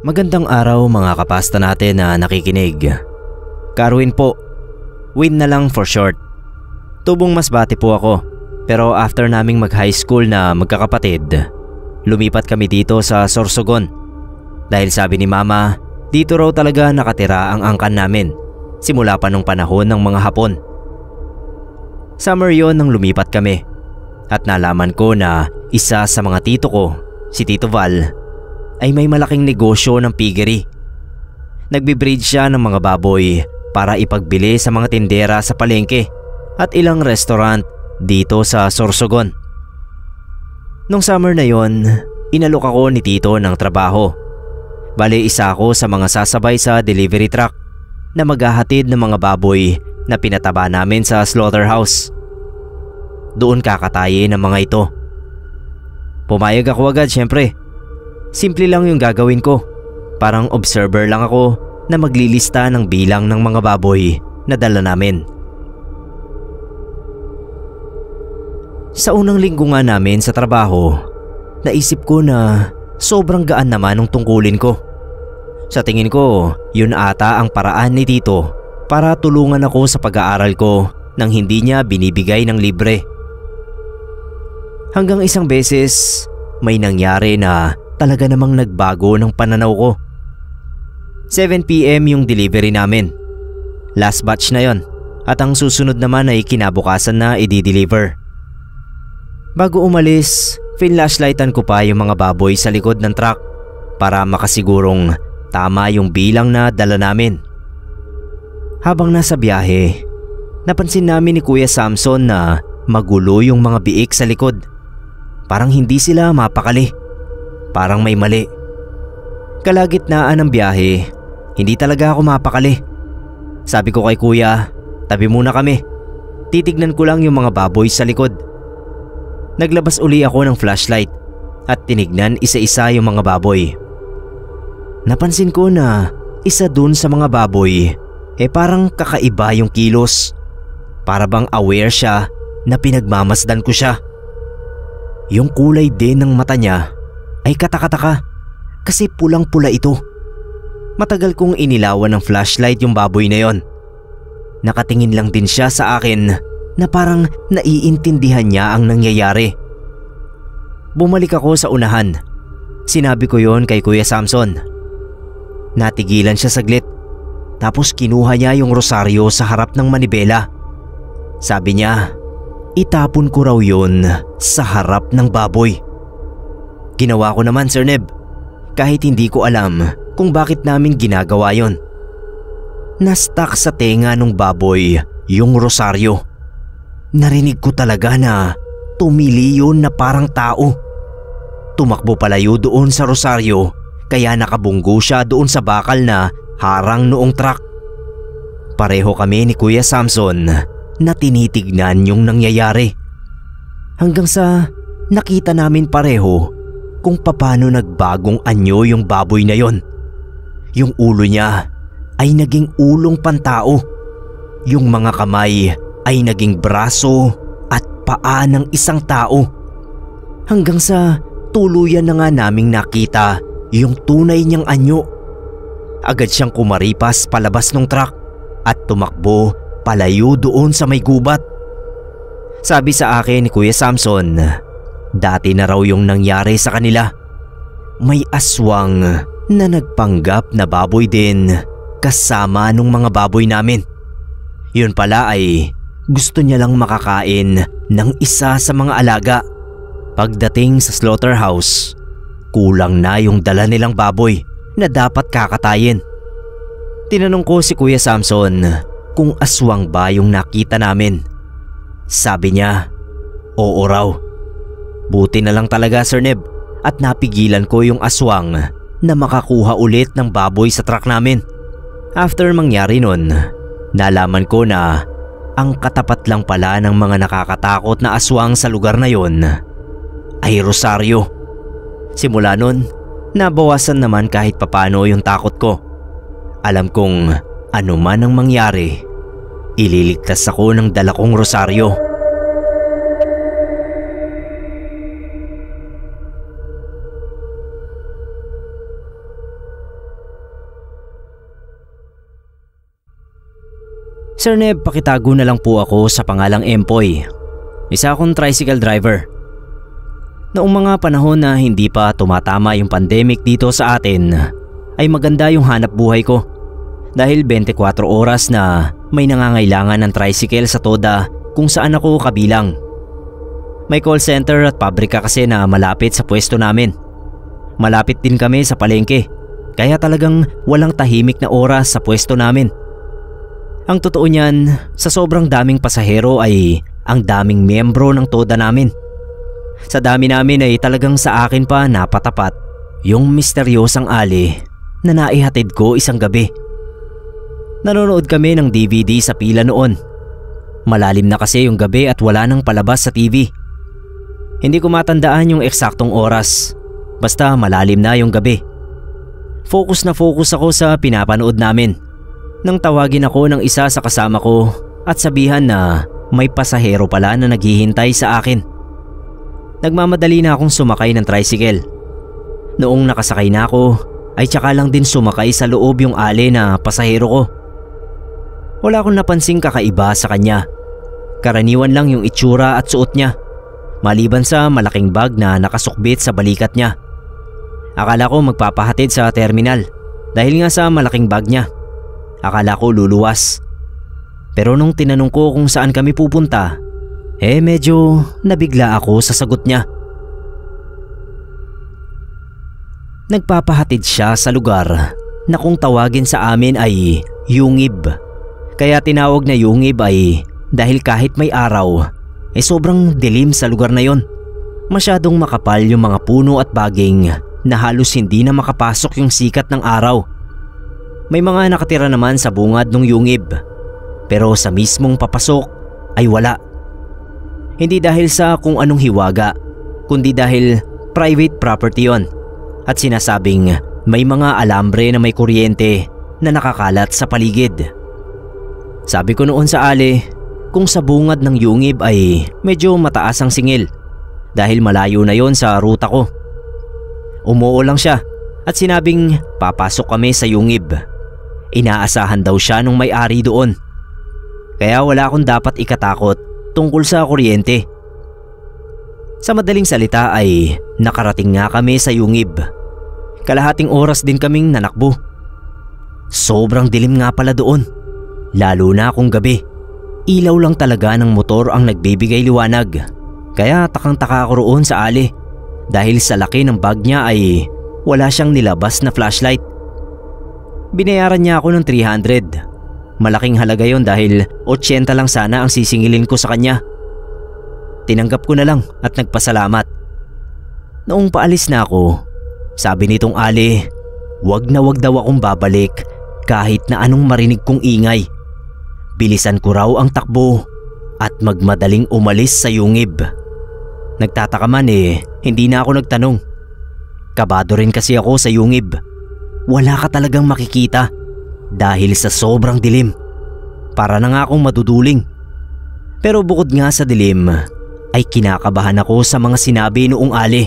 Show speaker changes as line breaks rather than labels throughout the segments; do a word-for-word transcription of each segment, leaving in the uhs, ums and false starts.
Magandang araw mga kapasta natin na nakikinig. Carwin po. Win na lang for short. Tubong Masbate po ako. Pero after naming mag high school na magkakapatid, lumipat kami dito sa Sorsogon. Dahil sabi ni mama, dito raw talaga nakatira ang angkan namin. Simula pa nung panahon ng mga Hapon. Summer yon nang lumipat kami. At nalaman ko na isa sa mga tito ko, si Tito Val, ay may malaking negosyo ng piggery. Nagbi-breed siya ng mga baboy para ipagbili sa mga tindera sa palengke at ilang restaurant dito sa Sorsogon. Nung summer na yon, inalok ako ni Tito ng trabaho. Bale isa ako sa mga sasabay sa delivery truck na maghahatid ng mga baboy na pinataba namin sa slaughterhouse. Doon kakatayin ang mga ito. Pumayag ako agad syempre. Simple lang yung gagawin ko. Parang observer lang ako na maglilista ng bilang ng mga baboy na dala namin. Sa unang linggo nga namin sa trabaho, naisip ko na sobrang gaan naman ng tungkulin ko. Sa tingin ko, yun ata ang paraan ni Tito para tulungan ako sa pag-aaral ko nang hindi niya binibigay ng libre. Hanggang isang beses, may nangyari na talaga namang nagbago ng pananaw ko. seven p m yung delivery namin. Last batch na yon at ang susunod naman ay kinabukasan na i-deliver. Bago umalis, finlashlightan ko pa yung mga baboy sa likod ng truck para makasigurong tama yung bilang na dala namin. Habang nasa biyahe, napansin namin ni Kuya Samson na magulo yung mga biik sa likod. Parang hindi sila mapakali. Parang may mali. Kalagitnaan ng biyahe, hindi talaga ako mapakali. Sabi ko kay Kuya, tabi muna kami. Titignan ko lang yung mga baboy sa likod. Naglabas uli ako ng flashlight at tinignan isa-isa yung mga baboy. Napansin ko na isa dun sa mga baboy eh parang kakaiba yung kilos. Para bang aware siya na pinagmamasdan ko siya. Yung kulay din ng mata niya ay katakataka kasi pulang-pula ito. Matagal kong inilawan ng flashlight yung baboy na yon. Nakatingin lang din siya sa akin na parang naiintindihan niya ang nangyayari. Bumalik ako sa unahan. Sinabi ko yon kay Kuya Samson. Natigilan siya saglit tapos kinuha niya yung rosaryo sa harap ng manibela. Sabi niya, itapon ko raw yun sa harap ng baboy. Ginawa ko naman, Sir Neb, kahit hindi ko alam kung bakit namin ginagawa yon. Nastak sa tenga ng baboy yung rosaryo. Narinig ko talaga na tumili yun na parang tao. Tumakbo palayo doon sa rosaryo kaya nakabunggo siya doon sa bakal na harang noong truck. Pareho kami ni Kuya Samson na tinitignan yung nangyayari. Hanggang sa nakita namin pareho kung paano nagbagong anyo yung baboy na yon. Yung ulo niya ay naging ulong pantao. Yung mga kamay ay naging braso at paa ng isang tao. Hanggang sa tuluyan na nga naming nakita yung tunay niyang anyo. Agad siyang kumaripas palabas ng truck at tumakbo palayo doon sa may gubat. Sabi sa akin ni Kuya Samson, dati na raw yung nangyari sa kanila. May aswang na nagpanggap na baboy din kasama nung mga baboy namin. Yun pala ay gusto niya lang makakain ng isa sa mga alaga. Pagdating sa slaughterhouse, kulang na yung dala nilang baboy na dapat kakatayin. Tinanong ko si Kuya Samson kung aswang ba yung nakita namin. Sabi niya, oo raw. Buti na lang talaga, Sir Neb, at napigilan ko yung aswang na makakuha ulit ng baboy sa truck namin. After mangyari nun, nalaman ko na ang katapat lang pala ng mga nakakatakot na aswang sa lugar na yon ay rosaryo. Simula nun, nabawasan naman kahit papano yung takot ko. Alam kong ano man ang mangyari, ililigtas ako ng dala kong rosaryo. Sir Neb, pakitago na lang po ako sa pangalang Empoy. Isa akong tricycle driver. Noong mga panahon na hindi pa tumatama yung pandemic dito sa atin, ay maganda yung hanap buhay ko. Dahil twenty-four oras na may nangangailangan ng tricycle sa Toda kung saan ako kabilang. May call center at pabrika kasi na malapit sa pwesto namin. Malapit din kami sa palengke, kaya talagang walang tahimik na oras sa pwesto namin. Ang totoo niyan, sa sobrang daming pasahero ay ang daming miyembro ng Toda namin. Sa dami namin ay talagang sa akin pa napatapat yung misteryosang ali na naihatid ko isang gabi. Nanonood kami ng D V D sa pila noon. Malalim na kasi yung gabi at wala nang palabas sa T V. Hindi ko matandaan yung eksaktong oras, basta malalim na yung gabi. Focus na focus ako sa pinapanood namin nang tawagin ako ng isa sa kasama ko at sabihan na may pasahero pala na naghihintay sa akin. Nagmamadali na akong sumakay ng tricycle. Noong nakasakay na ako ay tsaka lang din sumakay sa loob yung ali na pasahero ko. Wala akong napansing kakaiba sa kanya. Karaniwan lang yung itsura at suot niya, maliban sa malaking bag na nakasukbit sa balikat niya. Akala ko magpapahatid sa terminal dahil nga sa malaking bag niya. Akala ko luluwas. Pero nung tinanong ko kung saan kami pupunta, eh medyo nabigla ako sa sagot niya. Nagpapahatid siya sa lugar na kung tawagin sa amin ay Yungib. Kaya tinawag na Yungib ay dahil kahit may araw, eh sobrang dilim sa lugar na yon. Masyadong makapal yung mga puno at baging na halos hindi na makapasok yung sikat ng araw. May mga nakatira naman sa bungad ng Yungib, pero sa mismong papasok ay wala. Hindi dahil sa kung anong hiwaga, kundi dahil private property yon at sinasabing may mga alambre na may kuryente na nakakalat sa paligid. Sabi ko noon sa ali kung sa bungad ng Yungib ay medyo mataas ang singil dahil malayo na yon sa ruta ko. Umuo lang siya at sinabing papasok kami sa Yungib. Inaasahan daw siya nung may-ari doon. Kaya wala akong dapat ikatakot tungkol sa kuryente. Sa madaling salita ay nakarating nga kami sa Yungib. Kalahating oras din kaming nanakbo. Sobrang dilim nga pala doon, lalo na kung gabi. Ilaw lang talaga ng motor ang nagbibigay liwanag. Kaya takang-taka ako roon sa ali dahil sa laki ng bag niya ay wala siyang nilabas na flashlight. Binayaran niya ako ng three hundred. Malaking halaga yon dahil eighty lang sana ang sisingilin ko sa kanya. Tinanggap ko na lang at nagpasalamat. Noong paalis na ako, sabi nitong ali, wag na wag daw akong babalik kahit na anong marinig kong ingay. Bilisan ko raw ang takbo at magmadaling umalis sa Yungib. Nagtataka man eh, hindi na ako nagtanong. Kabado rin kasi ako sa Yungib. Wala ka talagang makikita dahil sa sobrang dilim. Para na nga akong maduduling. Pero bukod nga sa dilim, ay kinakabahan ako sa mga sinabi noong ali.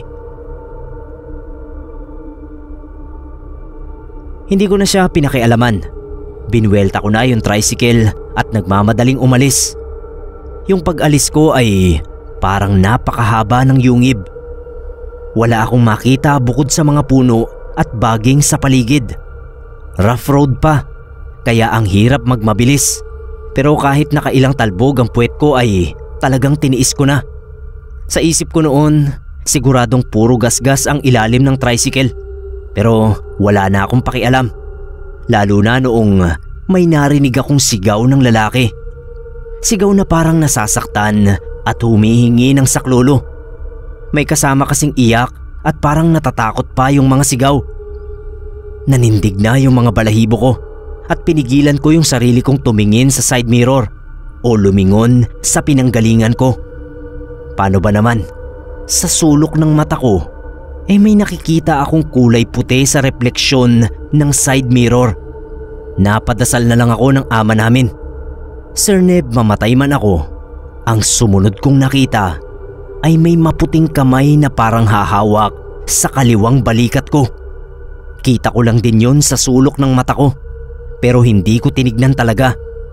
Hindi ko na siya pinakialaman. Binwelta ko na yung tricycle at nagmamadaling umalis. Yung pag-alis ko ay parang napakahaba ng Yungib. Wala akong makita bukod sa mga puno at baging sa paligid. Rough road pa, kaya ang hirap magmabilis. Pero kahit nakailang talbog ang puwet ko ay talagang tiniis ko na. Sa isip ko noon, siguradong puro gasgas ang ilalim ng tricycle. Pero wala na akong pakialam. Lalo na noong may narinig akong sigaw ng lalaki. Sigaw na parang nasasaktan at humihingi ng saklolo. May kasama kasing iyak at parang natatakot pa yung mga sigaw. Nanindig na yung mga balahibo ko at pinigilan ko yung sarili kong tumingin sa side mirror o lumingon sa pinanggalingan ko. Paano ba naman? Sa sulok ng mata ko, eh may nakikita akong kulay puti sa refleksyon ng side mirror. Napadasal na lang ako ng ama namin. Sir Neb, mamatay man ako, ang sumunod kong nakita ay may maputing kamay na parang hahawak sa kaliwang balikat ko. Kita ko lang din yon sa sulok ng mata ko, pero hindi ko tinignan talaga.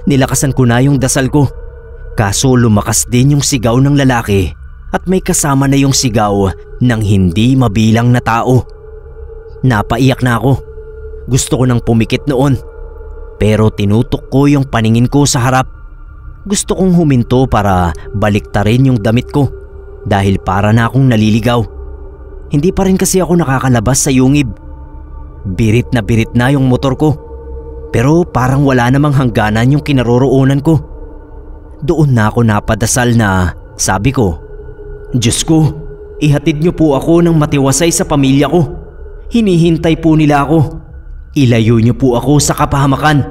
Nilakasan ko na yung dasal ko. Kaso lumakas din yung sigaw ng lalaki at may kasama na yung sigaw ng hindi mabilang na tao. Napaiyak na ako. Gusto ko nang pumikit noon. Pero tinutok ko yung paningin ko sa harap. Gusto kong huminto para baliktarin yung damit ko dahil para na akong naliligaw. Hindi pa rin kasi ako nakakalabas sa yungib. Birit na birit na yung motor ko. Pero parang wala namang hangganan yung kinaroroonan ko. Doon na ako napadasal na sabi ko, "Diyos ko, ihatid niyo po ako ng matiwasay sa pamilya ko. Hinihintay po nila ako. Ilayo niyo po ako sa kapahamakan."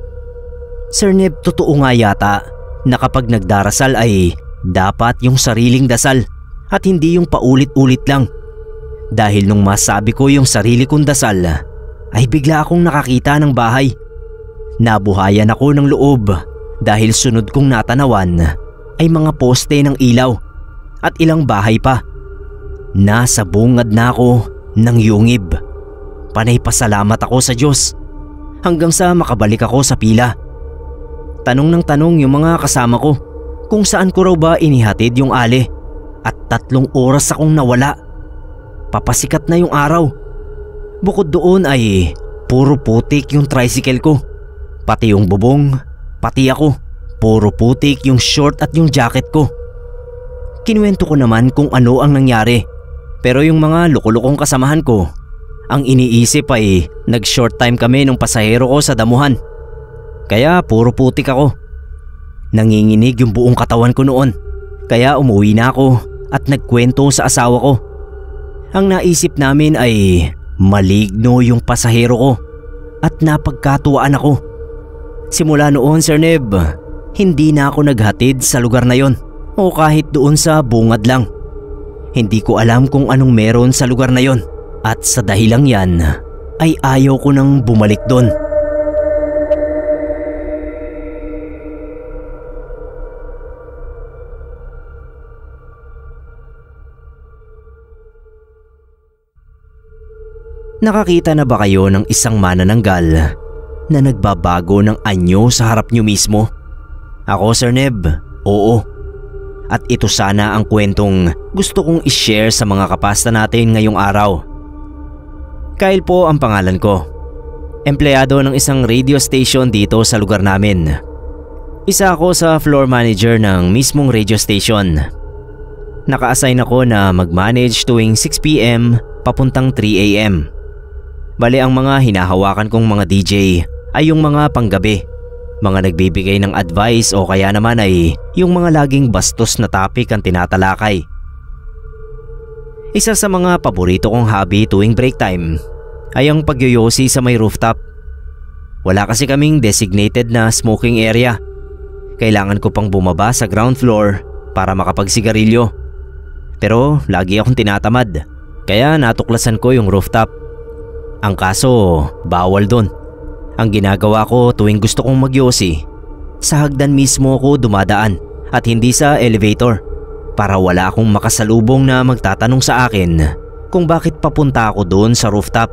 Sir Neb, totoo nga yata na kapag nagdarasal ay dapat yung sariling dasal at hindi yung paulit-ulit lang. Dahil nung masabi ko yung sarili kong dasal, ay bigla akong nakakita ng bahay. Nabuhayan ako ng loob dahil sunod kong natanawan ay mga poste ng ilaw at ilang bahay pa. Nasa bungad na ako ng yungib. Panay pasalamat ako sa Diyos hanggang sa makabalik ako sa pila. Tanong ng tanong yung mga kasama ko kung saan ko raw ba inihatid yung ale at tatlong oras akong nawala. Papasikat na yung araw. Bukod doon ay puro putik yung tricycle ko. Pati yung bubong, pati ako. Puro putik yung short at yung jacket ko. Kinuwento ko naman kung ano ang nangyari. Pero yung mga lukulukong kasamahan ko, ang iniisip ay nag-short time kami nung pasahero ko sa damuhan. Kaya puro putik ako. Nanginginig yung buong katawan ko noon. Kaya umuwi na ako at nagkwento sa asawa ko. Ang naisip namin ay maligno yung pasahero ko at napagkatuwaan ako. Simula noon, Sir Neb, hindi na ako naghatid sa lugar na yon o kahit doon sa bungad lang. Hindi ko alam kung anong meron sa lugar na yon at sa dahilang yan ay ayaw ko nang bumalik doon. Nakakita na ba kayo ng isang manananggal na nagbabago ng anyo sa harap nyo mismo? Ako, Sir Neb, oo. At ito sana ang kwentong gusto kong ishare sa mga kapasta natin ngayong araw. Kyle po ang pangalan ko. Empleyado ng isang radio station dito sa lugar namin. Isa ako sa floor manager ng mismong radio station. Naka-assign ako na mag-manage tuwing six p m papuntang three a m Bale, ang mga hinahawakan kong mga D J ay yung mga panggabi, mga nagbibigay ng advice o kaya naman ay yung mga laging bastos na topic ang tinatalakay. Isa sa mga paborito kong hobby tuwing break time ay ang pagyoyosi sa may rooftop. Wala kasi kaming designated na smoking area. Kailangan ko pang bumaba sa ground floor para makapagsigarilyo. Pero lagi akong tinatamad, kaya natuklasan ko yung rooftop. Ang kaso, bawal doon. Ang ginagawa ko tuwing gusto kong magyosi, sa hagdan mismo ako dumadaan at hindi sa elevator para wala akong makasalubong na magtatanong sa akin kung bakit papunta ako doon sa rooftop.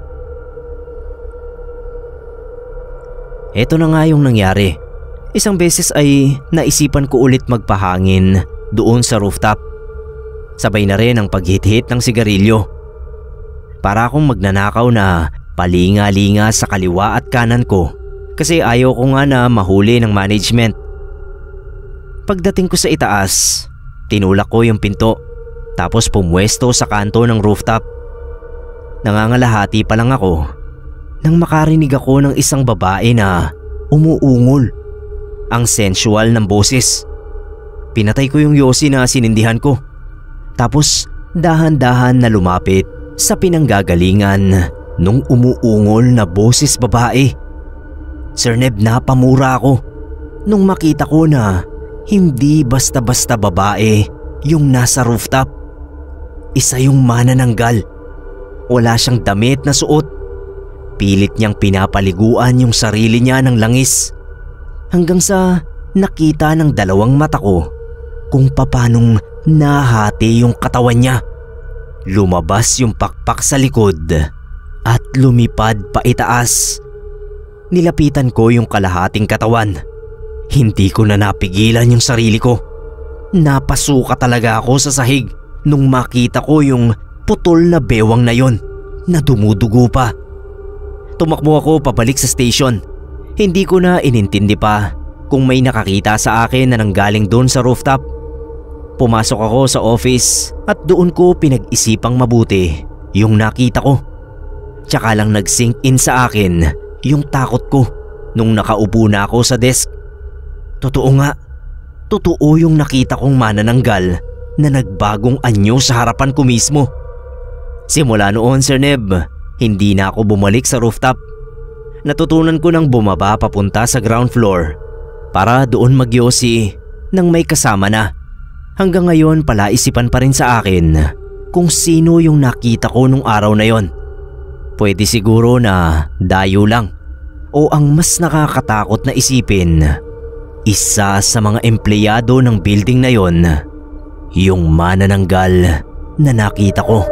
Ito na nga yung nangyari. Isang beses ay naisipan ko ulit magpahangin doon sa rooftop. Sabay na rin ang paghit-hit ng sigarilyo. Para akong magnanakaw na palinga-linga sa kaliwa at kanan ko kasi ayaw ko nga na mahuli ng management. Pagdating ko sa itaas, tinulak ko yung pinto tapos pumwesto sa kanto ng rooftop. Nangangalahati pa lang ako nang makarinig ako ng isang babae na umuungol. Ang sensual ng boses. Pinatay ko yung yosi na sinindihan ko. Tapos dahan-dahan na lumapit sa pinanggagalingan nung umuungol na boses babae. Sir Neb, napamura ako nung makita ko na hindi basta-basta babae yung nasa rooftop. Isa yung manananggal. Wala siyang damit na suot. Pilit niyang pinapaliguan yung sarili niya ng langis hanggang sa nakita ng dalawang mata ko kung papanong nahati yung katawan niya. Lumabas yung pakpak sa likod at lumipad pa itaas. Nilapitan ko yung kalahating katawan. Hindi ko na napigilan yung sarili ko. Napasuka talaga ako sa sahig nung makita ko yung putol na bewang na yon na dumudugo pa. Tumakbo ako pabalik sa station. Hindi ko na inintindi pa kung may nakakita sa akin na nanggaling doon sa rooftop. Pumasok ako sa office at doon ko pinag-isipang mabuti yung nakita ko. Tsaka lang nag-sink in sa akin yung takot ko nung nakaupo na ako sa desk. Totoo nga, totoo yung nakita kong manananggal na nagbagong anyo sa harapan ko mismo. Simula noon, Sir Neb, hindi na ako bumalik sa rooftop. Natutunan ko nang bumaba papunta sa ground floor para doon magyosi nang may kasama na. Hanggang ngayon palaisipan pa rin sa akin kung sino yung nakita ko nung araw na yon. Pwede siguro na dayo lang o ang mas nakakatakot na isipin, isa sa mga empleyado ng building na yon, yung manananggal na nakita ko.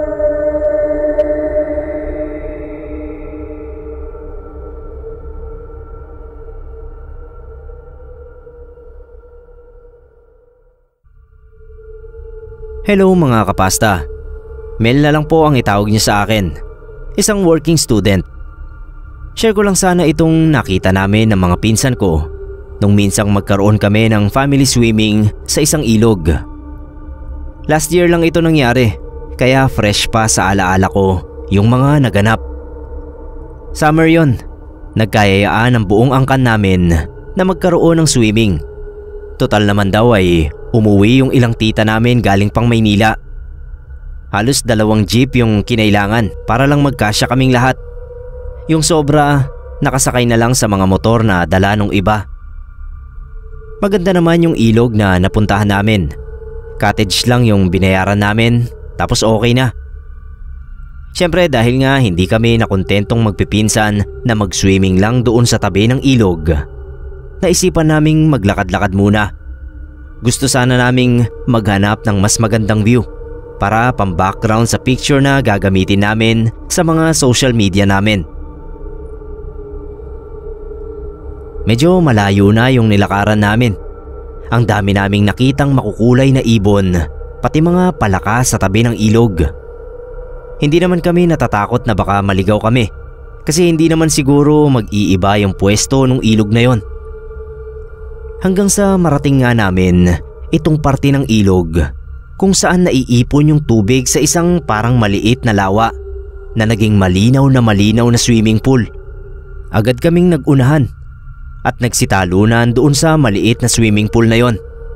Hello mga kapasta. Mel na lang po ang itawag niyo sa akin. Isang working student. Share ko lang sana itong nakita namin ng mga pinsan ko nung minsang magkaroon kami ng family swimming sa isang ilog. Last year lang ito nangyari, kaya fresh pa sa alaala ko yung mga naganap. Summer yon, nagkayayaan ang buong angkan namin na magkaroon ng swimming. Total naman daw ay umuwi yung ilang tita namin galing pang Maynila. Halos dalawang jeep yung kinailangan para lang magkasya kaming lahat. Yung sobra, nakasakay na lang sa mga motor na dala nung iba. Maganda naman yung ilog na napuntahan namin. Cottage lang yung binayaran namin, tapos okay na. Siyempre dahil nga hindi kami nakontentong magpipinsan na mag-swimming lang doon sa tabi ng ilog, naisipan naming maglakad-lakad muna. Gusto sana naming maghanap ng mas magandang view para pang-background sa picture na gagamitin namin sa mga social media namin. Medyo malayo na yung nilakaran namin. Ang dami naming nakitang makukulay na ibon, pati mga palaka sa tabi ng ilog. Hindi naman kami natatakot na baka maligaw kami kasi hindi naman siguro mag-iiba yung pwesto ng ilog na yon. Hanggang sa marating nga namin itong parte ng ilog kung saan naiipon yung tubig sa isang parang maliit na lawa na naging malinaw na malinaw na swimming pool. Agad kaming nagunahan at nagsitalunan doon sa maliit na swimming pool na yon.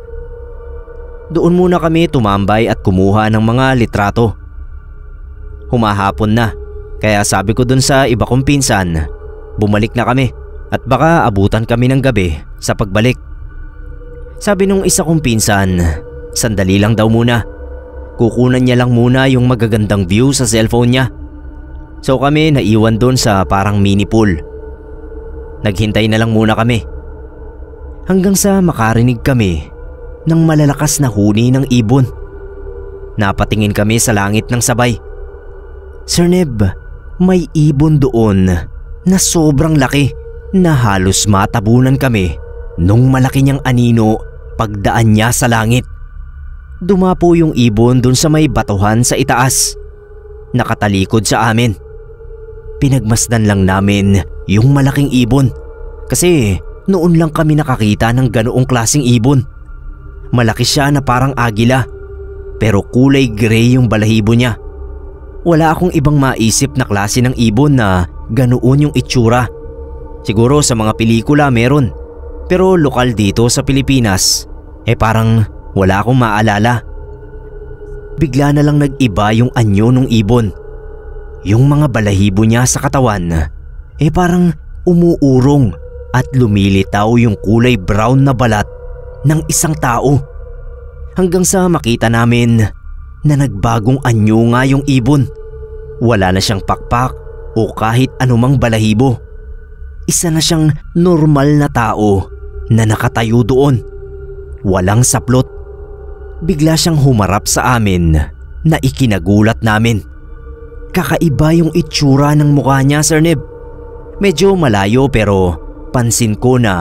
Doon muna kami tumambay at kumuha ng mga litrato. Humahapon na, kaya sabi ko doon sa iba kong pinsan, bumalik na kami at baka abutan kami ng gabi sa pagbalik. Sabi nung isa kong pinsan, sandali lang daw muna. Kukunan niya lang muna yung magagandang view sa cellphone niya. So kami naiwan doon sa parang mini pool. Naghintay na lang muna kami. Hanggang sa makarinig kami ng malalakas na huni ng ibon. Napatingin kami sa langit ng sabay. Sir Neb, may ibon doon na sobrang laki na halos matabunan kami nung malaki niyang anino pagdaan niya sa langit. Dumapo yung ibon dun sa may batuhan sa itaas. Nakatalikod sa amin. Pinagmasdan lang namin yung malaking ibon kasi noon lang kami nakakita ng ganoong klaseng ibon. Malaki siya na parang agila pero kulay gray yung balahibo niya. Wala akong ibang maisip na klase ng ibon na ganoon yung itsura. Siguro sa mga pelikula meron, pero lokal dito sa Pilipinas eh parang wala akong maalala. Bigla na lang nag-iba yung anyo ng ibon. Yung mga balahibo niya sa katawan eh parang umuurong at lumilitaw yung kulay brown na balat ng isang tao. Hanggang sa makita namin na nagbagong anyo nga yung ibon. Wala na siyang pakpak o kahit anumang balahibo. Isa na siyang normal na tao na nakatayo doon. Walang saplot. Bigla siyang humarap sa amin na ikinagulat namin. Kakaiba yung itsura ng mukha niya, Sir Neb. Medyo malayo pero pansin ko na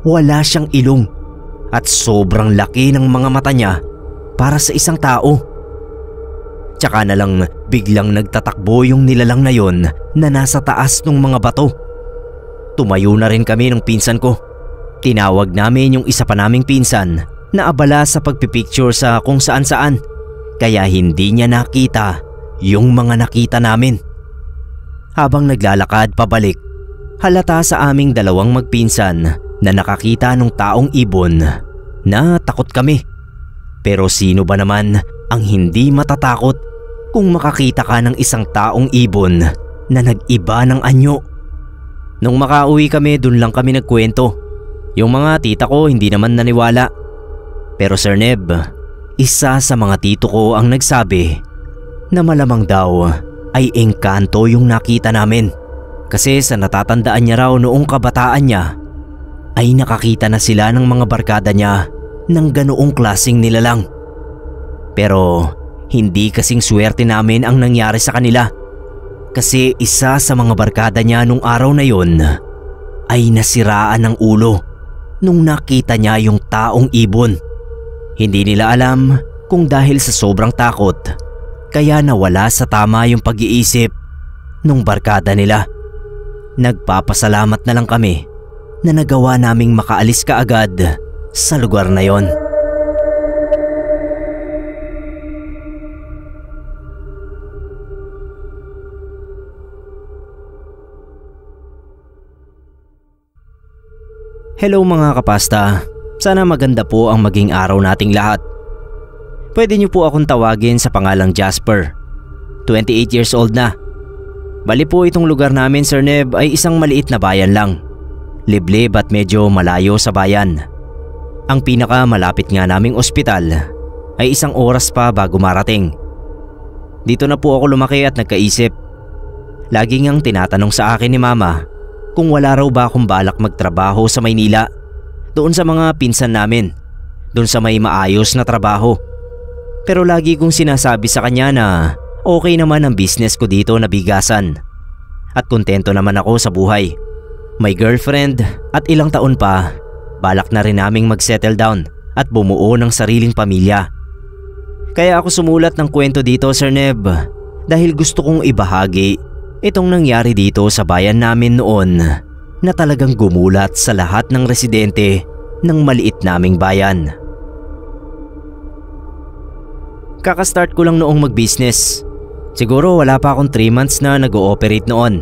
wala siyang ilong at sobrang laki ng mga mata niya para sa isang tao. Tsaka na lang biglang nagtatakbo yung nilalang na yon na nasa taas ng mga bato. Tumayo na rin kami ng pinsan ko. Tinawag namin yung isa pa naming pinsan na abala sa pagpipicture sa kung saan saan, kaya hindi niya nakita yung mga nakita namin. Habang naglalakad pabalik, halata sa aming dalawang magpinsan na nakakita ng taong ibon na takot kami. Pero sino ba naman ang hindi matatakot kung makakita ka ng isang taong ibon na nag-iba ng anyo? Nung makauwi kami, dun lang kami nagkwento. Yung mga tita ko hindi naman naniwala. Pero Sir Neb, isa sa mga tito ko ang nagsabi na malamang daw ay engkanto yung nakita namin. Kasi sa natatandaan niya raw noong kabataan niya ay nakakita na sila ng mga barkada niya ng ganoong klaseng nilalang. Pero hindi kasing swerte namin ang nangyari sa kanila. Kasi isa sa mga barkada niya nung araw na yon ay nasiraan ng ulo nung nakita niya yung taong ibon. Hindi nila alam kung dahil sa sobrang takot kaya nawala sa tama yung pag-iisip nung barkada nila. Nagpapasalamat na lang kami na nagawa naming makaalis kaagad sa lugar na yon. Hello mga kapasta, sana maganda po ang maging araw nating lahat. Pwede niyo po akong tawagin sa pangalang Jasper. twenty-eight years old na. Bali po itong lugar namin, Sir Neb, ay isang maliit na bayan lang. Liblib at medyo malayo sa bayan. Ang pinaka malapit nga naming ospital ay isang oras pa bago marating. Dito na po ako lumaki at nagkaisip. Lagi ngang tinatanong sa akin ni Mama kung wala raw ba akong balak magtrabaho sa Maynila, doon sa mga pinsan namin, doon sa may maayos na trabaho. Pero lagi kong sinasabi sa kanya na okay naman ang business ko dito na bigasan. At kontento naman ako sa buhay. May girlfriend at ilang taon pa, balak na rin naming mag-settle down at bumuo ng sariling pamilya. Kaya ako sumulat ng kwento dito, Sir Neb, dahil gusto kong ibahagi itong nangyari dito sa bayan namin noon na talagang gumulat sa lahat ng residente ng maliit naming bayan. Kakastart ko lang noong mag-business. Siguro wala pa akong three months na nag-ooperate noon.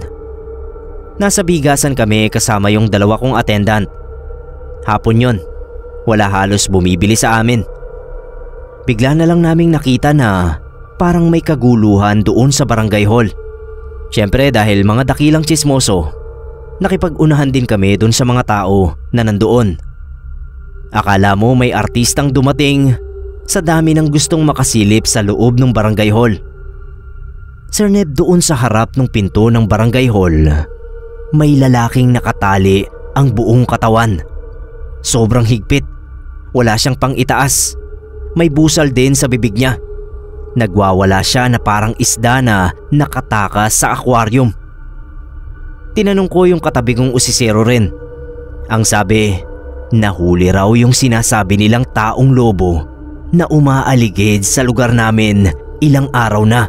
Nasa bigasan kami kasama yung dalawa kong attendant. Hapon yon, wala halos bumibili sa amin. Bigla na lang naming nakita na parang may kaguluhan doon sa barangay hall. Siyempre dahil mga dakilang tsismoso, nakipag-unahan din kami doon sa mga tao na nandoon. Akala mo may artistang dumating sa dami ng gustong makasilip sa loob ng barangay hall. Sir Ned, doon sa harap ng pinto ng barangay hall, may lalaking nakatali ang buong katawan. Sobrang higpit, wala siyang pang itaas, may busal din sa bibig niya. Nagwawala siya na parang isda na nakatakas sa aquarium. Tinanong ko yung katabi kong usisero rin. Ang sabi, nahuli raw yung sinasabi nilang taong lobo na umaaligid sa lugar namin ilang araw na.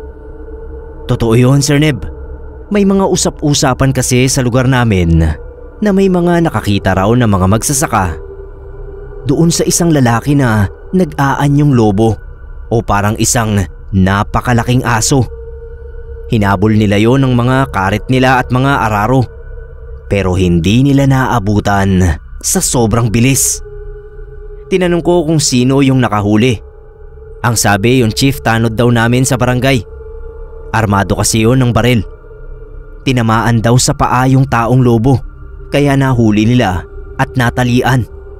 Totoo yun, Sir Neb. May mga usap-usapan kasi sa lugar namin na may mga nakakita raw na mga magsasaka doon sa isang lalaki na nag-aanyong lobo o parang isang napakalaking aso. Hinabol nila yon ng mga karit nila at mga araro, pero hindi nila naaabutan sa sobrang bilis. Tinanong ko kung sino yung nakahuli. Ang sabi, yung chief tanod daw namin sa barangay. Armado kasi yun ng baril. Tinamaan daw sa paa yung taong lobo, kaya nahuli nila at natalian.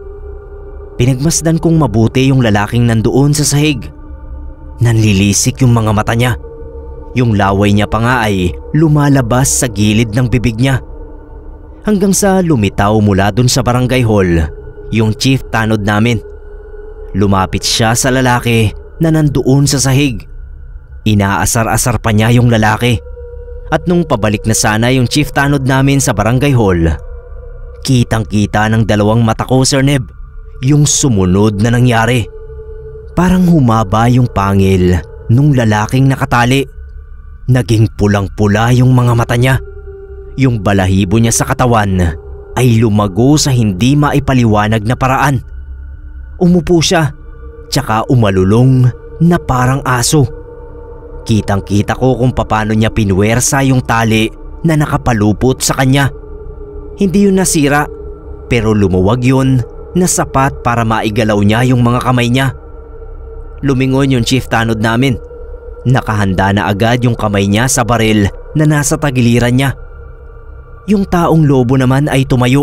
Pinagmasdan kong mabuti yung lalaking nandoon sa sahig. Nanlilisik yung mga mata niya. Yung laway niya pa nga ay lumalabas sa gilid ng bibig niya. Hanggang sa lumitaw mula dun sa barangay hall yung chief tanod namin. Lumapit siya sa lalaki na nandoon sa sahig. Inaasar-asar pa niya yung lalaki. At nung pabalik na sana yung chief tanod namin sa barangay hall, Kitang-kita ng dalawang mata ko, Sir Neb, yung sumunod na nangyari. Parang humaba yung pangil nung lalaking nakatali. Naging pulang-pula yung mga mata niya. Yung balahibo niya sa katawan ay lumago sa hindi maipaliwanag na paraan. Umupo siya, tsaka umalulong na parang aso. Kitang-kita ko kung paano niya pinwersa yung tali na nakapalupot sa kanya. Hindi yun nasira, pero lumuwag yun na sapat para maigalaw niya yung mga kamay niya. Lumingon yung chief tanod namin. Nakahanda na agad yung kamay niya sa baril na nasa tagiliran niya. Yung taong lobo naman ay tumayo.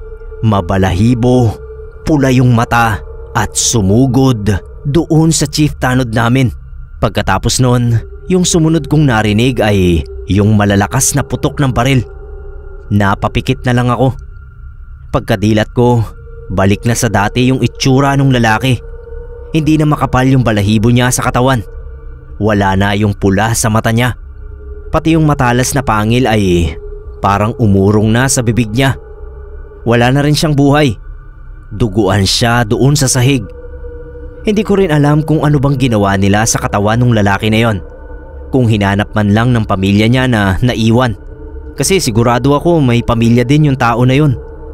Mabalahibo, pula yung mata at sumugod doon sa chief tanod namin. Pagkatapos nun, yung sumunod kong narinig ay yung malalakas na putok ng baril. Napapikit na lang ako. Pagkadilat ko, balik na sa dati yung itsura ng lalaki. Hindi na makapal yung balahibo niya sa katawan. Wala na yung pula sa mata niya. Pati yung matalas na pangil ay parang umurong na sa bibig niya. Wala na rin siyang buhay. Duguan siya doon sa sahig. Hindi ko rin alam kung ano bang ginawa nila sa katawan ng lalaki na yon. Kung hinanap man lang ng pamilya niya na naiwan. Kasi sigurado ako may pamilya din yung tao na yun.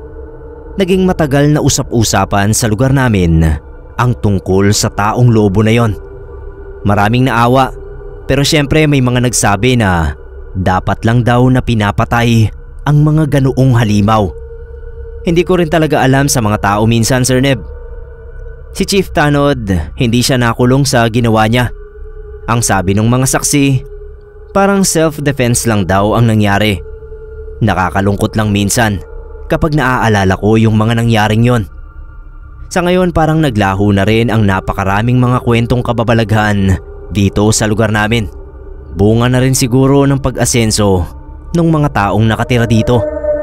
Naging matagal na usap-usapan sa lugar namin ang tungkol sa taong lobo na yon. Maraming naawa, pero syempre may mga nagsabi na dapat lang daw na pinapatay ang mga ganoong halimaw. Hindi ko rin talaga alam sa mga tao minsan, Sir Neb. Si Chief Tanod, hindi siya nakulong sa ginawa niya. Ang sabi ng mga saksi, parang self-defense lang daw ang nangyari. Nakakalungkot lang minsan kapag naaalala ko yung mga nangyaring yon. Sa ngayon parang naglaho na rin ang napakaraming mga kwentong kababalaghan dito sa lugar namin. Bunga na rin siguro ng pag-asenso ng mga taong nakatira dito.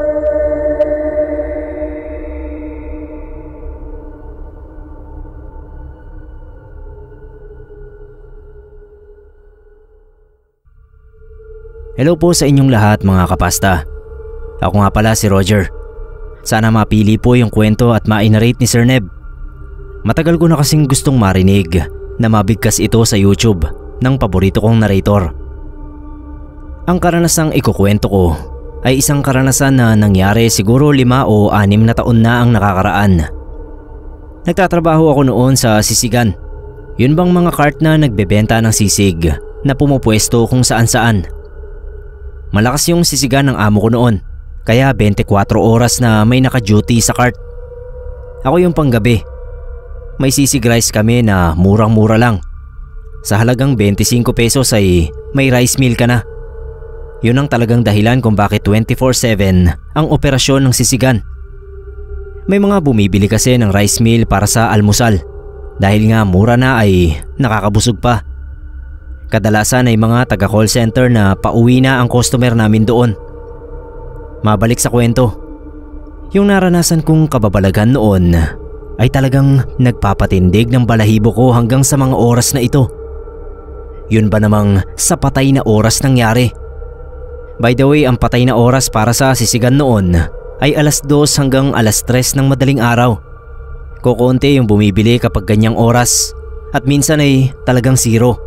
Hello po sa inyong lahat mga kapasta. Ako nga pala si Roger. Sana mapili po yung kwento at ma-narrate ni Sir Neb. Matagal ko na kasing gustong marinig na mabigkas ito sa YouTube ng paborito kong narrator. Ang karanasang ikukwento ko ay isang karanasan na nangyari siguro lima o anim na taon na ang nakakaraan. Nagtatrabaho ako noon sa sisigan. Yun bang mga cart na nagbebenta ng sisig na pumupwesto kung saan saan. Malakas yung sisigan ng amo ko noon, kaya twenty-four oras na may naka-duty sa cart. Ako yung panggabi. May sisig rice kami na murang-mura lang. Sa halagang twenty-five pesos ay may rice meal ka na. Yun ang talagang dahilan kung bakit twenty-four seven ang operasyon ng sisigan. May mga bumibili kasi ng rice meal para sa almusal. Dahil nga mura na ay nakakabusog pa. Kadalasan ay mga taga-call center na pauwi na ang customer namin doon. Mabalik sa kwento. Yung naranasan kong kababalaghan noon ay talagang nagpapatindig ng balahibo ko hanggang sa mga oras na ito. Yun ba namang sa patay na oras nangyari? By the way, ang patay na oras para sa sisigan noon ay alas dos hanggang alas tres ng madaling araw. Kukunti yung bumibili kapag ganyang oras at minsan ay talagang zero.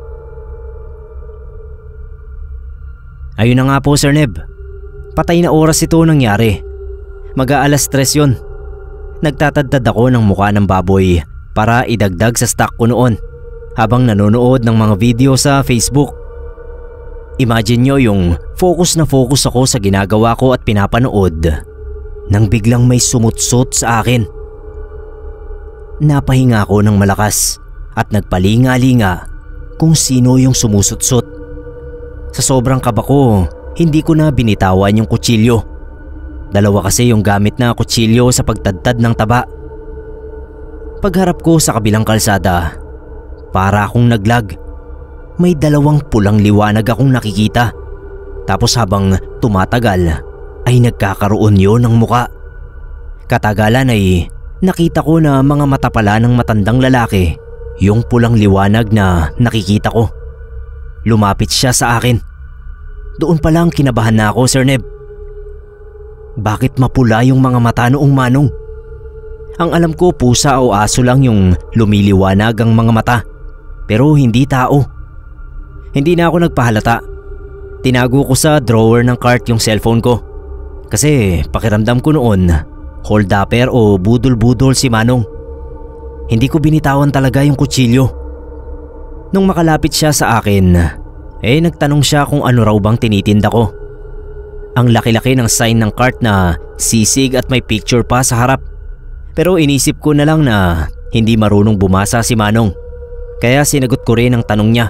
Ayun na nga po Sir Neb, patay na oras ito nangyari. Mag-aalas tres yun. Nagtatadtad ako ng mukha ng baboy para idagdag sa stock ko noon habang nanonood ng mga video sa Facebook. Imagine nyo yung focus na focus ako sa ginagawa ko at pinapanood nang biglang may sumutsot sa akin. Napahinga ako ng malakas at nagpalinga-linga kung sino yung sumusutsot. Sa sobrang kaba ko, hindi ko na binitawan yung kutsilyo. Dalawa kasi yung gamit na kutsilyo sa pagtadtad ng taba. Pagharap ko sa kabilang kalsada, para akong naglag. May dalawang pulang liwanag akong nakikita. Tapos habang tumatagal, ay nagkakaroon yon ng muka. Katagalan ay nakita ko na mga mata pala ng matandang lalaki yung pulang liwanag na nakikita ko. Lumapit siya sa akin. Doon pa lang kinabahan na ako, Sir Neb. Bakit mapula yung mga mata noong Manong? Ang alam ko pusa o aso lang yung lumiliwanag ang mga mata, pero hindi tao. Hindi na ako nagpahalata. Tinago ko sa drawer ng cart yung cellphone ko. Kasi pakiramdam ko noon, hold-upper o budol-budol si Manong. Hindi ko binitawan talaga yung kutsilyo. Nung makalapit siya sa akin, eh nagtanong siya kung ano raw bang tinitinda ko. Ang laki-laki ng sign ng cart na sisig at may picture pa sa harap. Pero inisip ko na lang na hindi marunong bumasa si Manong. Kaya sinagot ko rin ang tanong niya.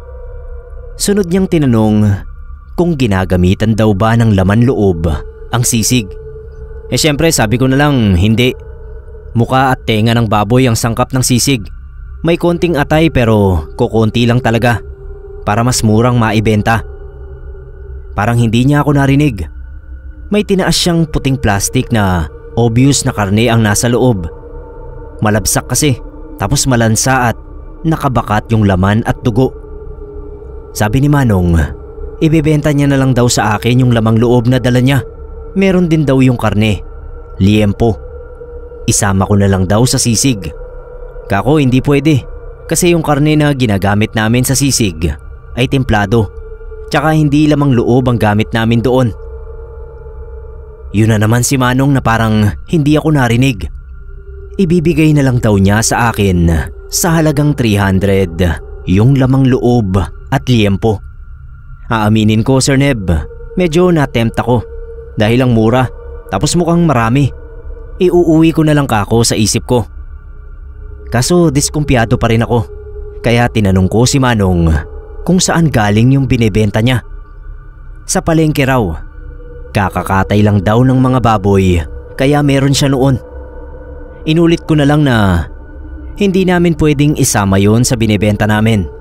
Sunod niyang tinanong kung ginagamitan daw ba ng laman loob ang sisig. Eh syempre sabi ko na lang hindi. Muka at tenga ng baboy ang sangkap ng sisig. May konting atay pero kukunti lang talaga para mas murang maibenta. Parang hindi niya ako narinig. May tinaas siyang puting plastic na obvious na karne ang nasa loob. Malabsak kasi, tapos malansa at nakabakat yung laman at dugo. Sabi ni Manong, ibebenta niya na lang daw sa akin yung lamang loob na dala niya. Meron din daw yung karne, liempo. Isama ko na lang daw sa sisig. Kako hindi pwede, kasi yung karne na ginagamit namin sa sisig ay templado. Tsaka hindi lamang loob ang gamit namin doon. Yun na naman si Manong na parang hindi ako narinig. Ibibigay na lang daw niya sa akin sa halagang three hundred yung lamang loob at liempo. Aaminin ko Sir Neb, medyo na-tempt ako dahil ang mura tapos mukhang marami. Iuuwi ko na lang kako sa isip ko. Kaso diskumpiyado pa rin ako, kaya tinanong ko si Manong kung saan galing yung binebenta niya. Sa palengke raw. Kakakatay lang daw ng mga baboy kaya meron siya noon. Inulit ko na lang na hindi namin pwedeng isama yon sa binebenta namin.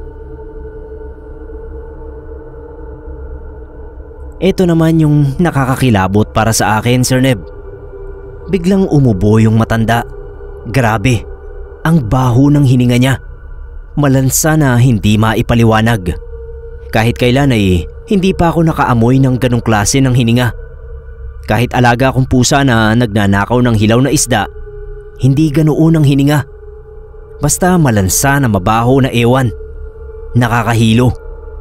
Ito naman yung nakakakilabot para sa akin Sir Neb. Biglang umubo yung matanda. Grabe, ang baho ng hininga niya. Malansa na hindi maipaliwanag. Kahit kailan ay hindi pa ako nakaamoy ng ganong klase ng hininga. Kahit alaga akong pusa na nagnanakaw ng hilaw na isda, hindi ganoon ang hininga. Basta malansa na mabaho na ewan. Nakakahilo.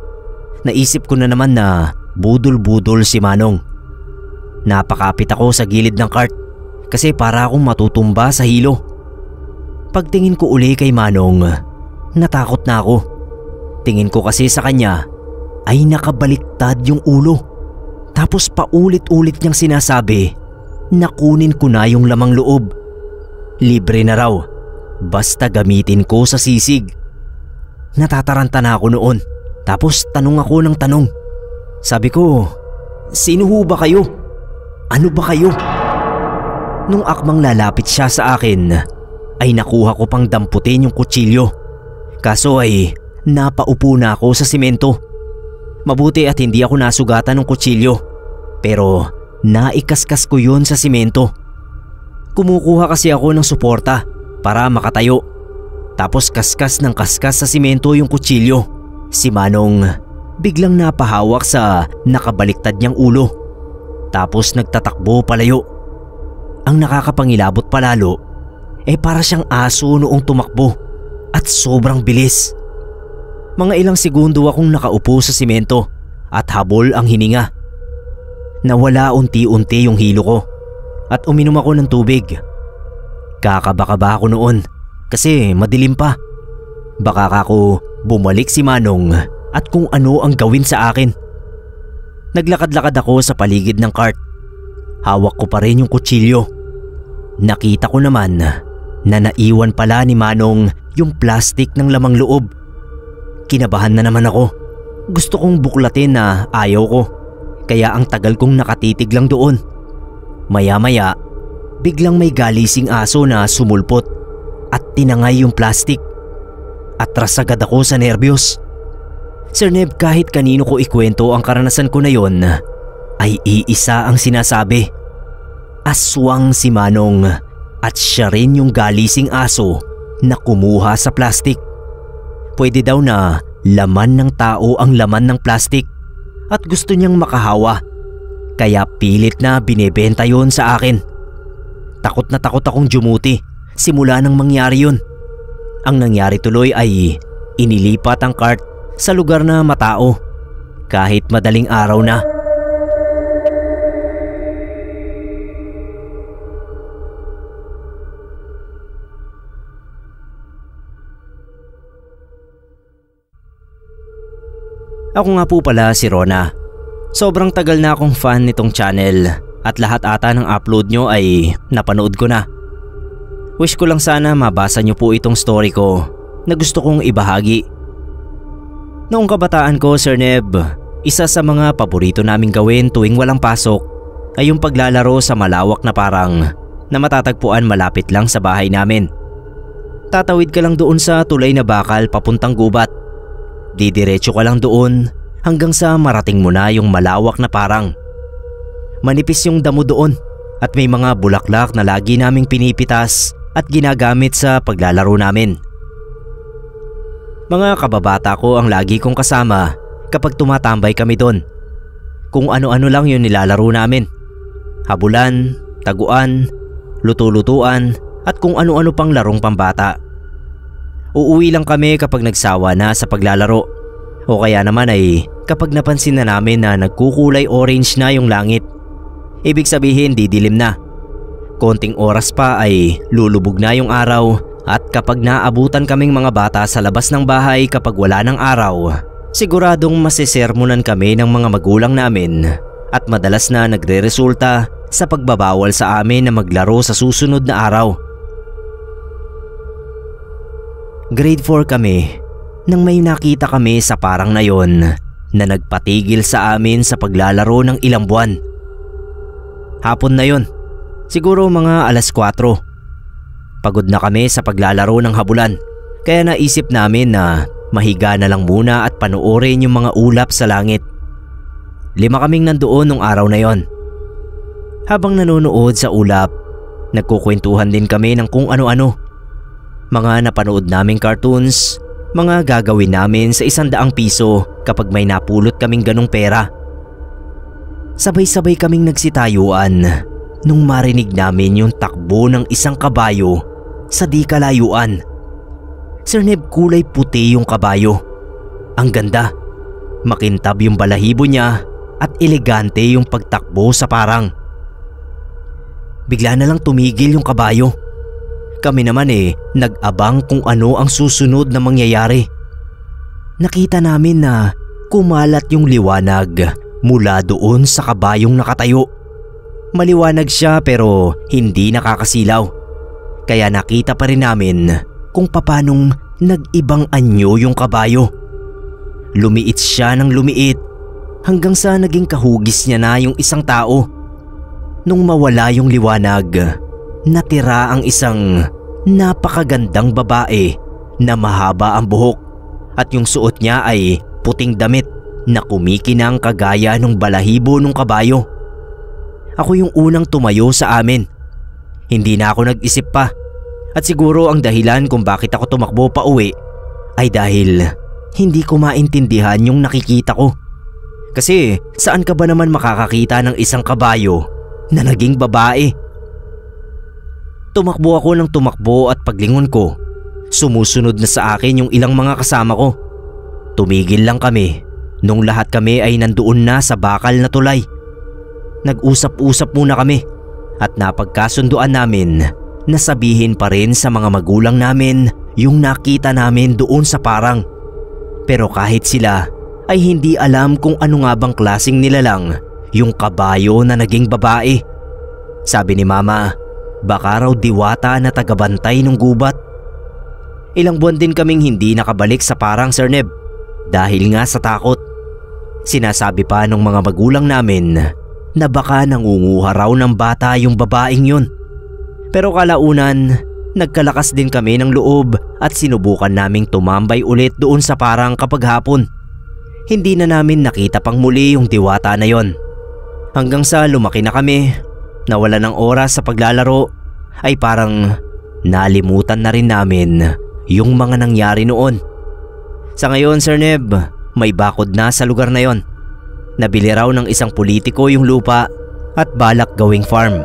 Naisip ko na naman na budol-budol si Manong. Napakapit ako sa gilid ng cart kasi para akong matutumba sa hilo. Pagtingin ko uli kay Manong, natakot na ako. Tingin ko kasi sa kanya ay nakabaliktad yung ulo. Tapos paulit-ulit niyang sinasabi na kunin ko na yung lamang loob. Libre na raw, basta gamitin ko sa sisig. Natataranta na ako noon. Tapos tanong ako ng tanong. Sabi ko, sino ho ba kayo? Ano ba kayo? Nung akmang lalapit siya sa akin, ay nakuha ko pang damputin yung kutsilyo. Kaso ay napaupo na ako sa simento. Mabuti at hindi ako nasugatan ng kutsilyo, pero naikaskas ko yun sa simento. Kumukuha kasi ako ng suporta para makatayo. Tapos kaskas ng kaskas sa simento yung kutsilyo. Si Manong biglang napahawak sa nakabaliktad niyang ulo. Tapos nagtatakbo palayo. Ang nakakapangilabot palalo, eh para siyang aso noong tumakbo at sobrang bilis. Mga ilang segundo akong nakaupo sa simento at habol ang hininga. Nawala unti-unti yung hilo ko at uminom ako ng tubig. Kakaba-kaba ako noon kasi madilim pa. Baka ako bumalik si Manong at kung ano ang gawin sa akin. Naglakad-lakad ako sa paligid ng cart. Hawak ko pa rin yung kutsilyo. Nakita ko naman na naiwan pala ni Manong yung plastic ng lamang loob. Kinabahan na naman ako. Gusto kong buklatin na ayaw ko, kaya ang tagal kong nakatitig lang doon. Maya-maya, biglang may galising aso na sumulpot at tinangay yung plastic. Atras agad ako sa nerbiyos. Sir Neb, kahit kanino ko ikwento ang karanasan ko na yon, ay iisa ang sinasabi. Aswang si Manong at siya rin yung galising aso na kumuha sa plastic. Pwede daw na laman ng tao ang laman ng plastic at gusto niyang makahawa. Kaya pilit na binebenta yon sa akin. Takot na takot akong jumuti simula nang mangyari yun. Ang nangyari tuloy ay inilipat ang cart sa lugar na matao kahit madaling araw na. Ako nga po pala si Rona. Sobrang tagal na akong fan nitong channel at lahat ata ng upload nyo ay napanood ko na. Wish ko lang sana mabasa nyo po itong story ko na gusto kong ibahagi. Noong kabataan ko, Sir Neb, isa sa mga paborito naming gawin tuwing walang pasok ay yung paglalaro sa malawak na parang na matatagpuan malapit lang sa bahay namin. Tatawid ka lang doon sa tulay na bakal papuntang gubat. Didiretso ka lang doon hanggang sa marating mo na yung malawak na parang. Manipis yung damo doon at may mga bulaklak na lagi naming pinipitas at ginagamit sa paglalaro namin. Mga kababata ko ang lagi kong kasama kapag tumatambay kami doon. Kung ano-ano lang yung nilalaro namin. Habulan, taguan, luto-lutuan at kung ano-ano pang larong pambata. Uuwi lang kami kapag nagsawa na sa paglalaro o kaya naman ay kapag napansin na namin na nagkukulay orange na yung langit. Ibig sabihin didilim na. Konting oras pa ay lulubog na yung araw at kapag naabutan kaming mga bata sa labas ng bahay kapag wala ng araw, siguradong masisermonan kami ng mga magulang namin at madalas na nagre-resulta sa pagbabawal sa amin na maglaro sa susunod na araw. Grade four kami nang may nakita kami sa parang na yon na nagpatigil sa amin sa paglalaro ng ilang buwan. Hapon na yon, siguro mga alas kwatro. Pagod na kami sa paglalaro ng habulan kaya naisip namin na mahiga na lang muna at panoorin yung mga ulap sa langit. Lima kaming nandoon nung araw na yon. Habang nanonood sa ulap, nagkukwentuhan din kami ng kung ano-ano. Mga napanood naming cartoons, mga gagawin namin sa isang daang piso kapag may napulot kaming ganong pera. Sabay-sabay kaming nagsitayuan nung marinig namin yung takbo ng isang kabayo sa di kalayuan. Sir Neb, kulay puti yung kabayo. Ang ganda, makintab yung balahibo niya at elegante yung pagtakbo sa parang. Bigla na lang tumigil yung kabayo. Kami naman eh, nag-abang kung ano ang susunod na mangyayari. Nakita namin na kumalat yung liwanag mula doon sa kabayong nakatayo. Maliwanag siya pero hindi nakakasilaw. Kaya nakita pa rin namin kung papanong nag-ibang anyo yung kabayo. Lumiit siya ng lumiit hanggang sa naging kahugis niya na yung isang tao. Nung mawala yung liwanag, natira ang isang napakagandang babae na mahaba ang buhok at yung suot niya ay puting damit na kumikinang kagaya ng balahibo ng kabayo. Ako yung unang tumayo sa amin. Hindi na ako nag-isip pa at siguro ang dahilan kung bakit ako tumakbo pa uwi ay dahil hindi ko maintindihan yung nakikita ko. Kasi saan ka ba naman makakakita ng isang kabayo na naging babae? Tumakbo ako ng tumakbo at paglingon ko, sumusunod na sa akin yung ilang mga kasama ko. Tumigil lang kami nung lahat kami ay nandoon na sa bakal na tulay. Nag-usap-usap muna kami at napagkasunduan namin na sabihin pa rin sa mga magulang namin yung nakita namin doon sa parang. Pero kahit sila ay hindi alam kung ano nga bang klaseng nilalang yung kabayo na naging babae. Sabi ni Mama, baka raw diwata na tagabantay ng gubat. Ilang buwan din kaming hindi nakabalik sa parang, Sir Neb, dahil nga sa takot. Sinasabi pa ng mga magulang namin na baka nangunguha raw ng bata yung babaeng yun. Pero kalaunan, nagkalakas din kami ng loob at sinubukan naming tumambay ulit doon sa parang kapag hapon. Hindi na namin nakita pang muli yung diwata na yon. Hanggang sa lumaki na kami, nawala ng oras sa paglalaro, ay parang nalimutan na rin namin yung mga nangyari noon. Sa ngayon, Sir Neb, may bakod na sa lugar na yon. Nabili raw ng isang politiko yung lupa at balak gawing farm.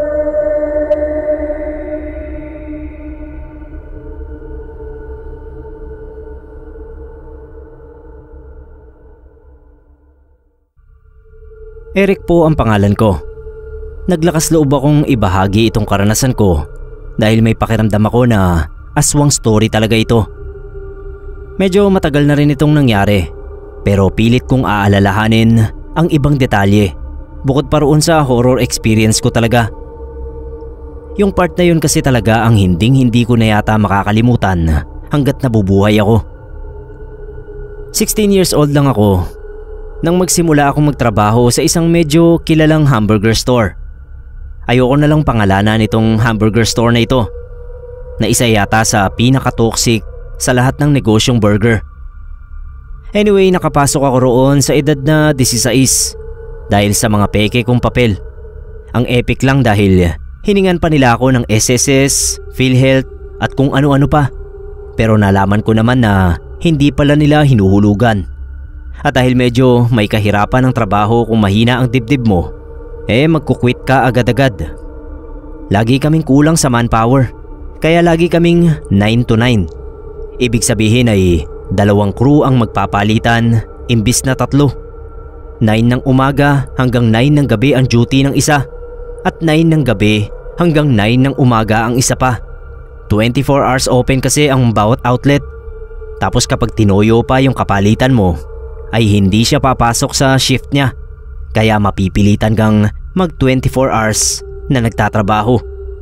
Eric po ang pangalan ko. Naglakas loob akong ibahagi itong karanasan ko dahil may pakiramdam ako na aswang story talaga ito. Medyo matagal na rin itong nangyari, pero pilit kong aalalahanin ang ibang detalye bukod pa roon sa horror experience ko talaga. Yung part na yun kasi talaga ang hinding hindi ko na yata makakalimutan hanggat nabubuhay ako. sixteen years old lang ako nang magsimula akong magtrabaho sa isang medyo kilalang hamburger store. Ayoko na lang pangalanan itong hamburger store na ito, na isa yata sa pinaka-toxic sa lahat ng negosyong burger. Anyway, nakapasok ako roon sa edad na sixteen dahil sa mga peke kong papel. Ang epic lang dahil hiningan pa nila ako ng S S S, PhilHealth at kung ano-ano pa. Pero nalaman ko naman na hindi pala nila hinuhulugan. At dahil medyo may kahirapan ng trabaho kung mahina ang dibdib mo, eh magkukwit ka agad-agad. Lagi kaming kulang sa manpower, kaya lagi kaming nine to nine. Ibig sabihin ay dalawang crew ang magpapalitan imbis na tatlo. nine ng umaga hanggang nine ng gabi ang duty ng isa at nine ng gabi hanggang nine ng umaga ang isa pa. twenty-four hours open kasi ang bawat outlet. Tapos kapag tinoyo pa yung kapalitan mo, ay hindi siya papasok sa shift niya. Kaya mapipilitan kang mag twenty-four hours na nagtatrabaho.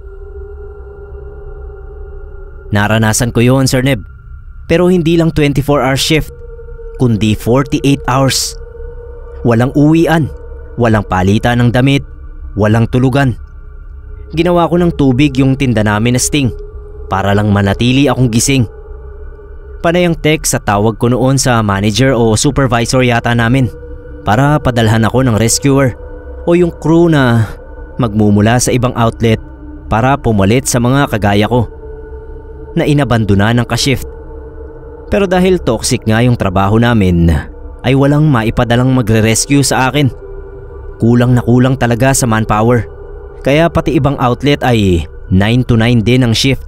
Naranasan ko yon, Sir Neb. Pero hindi lang twenty-four hour shift, kundi forty-eight hours. Walang uwian, walang palitan ng damit, walang tulugan. Ginawa ko ng tubig yung tinda namin na Sting para lang manatili akong gising. Panay ang text sa tawag ko noon sa manager o supervisor yata namin para padalhan ako ng rescuer o yung crew na magmumula sa ibang outlet para pumalit sa mga kagaya ko na inabandona ng ka-shift. Pero dahil toxic nga yung trabaho namin, ay walang maipadalang magre-rescue sa akin. Kulang na kulang talaga sa manpower, kaya pati ibang outlet ay nine to nine din ang shift.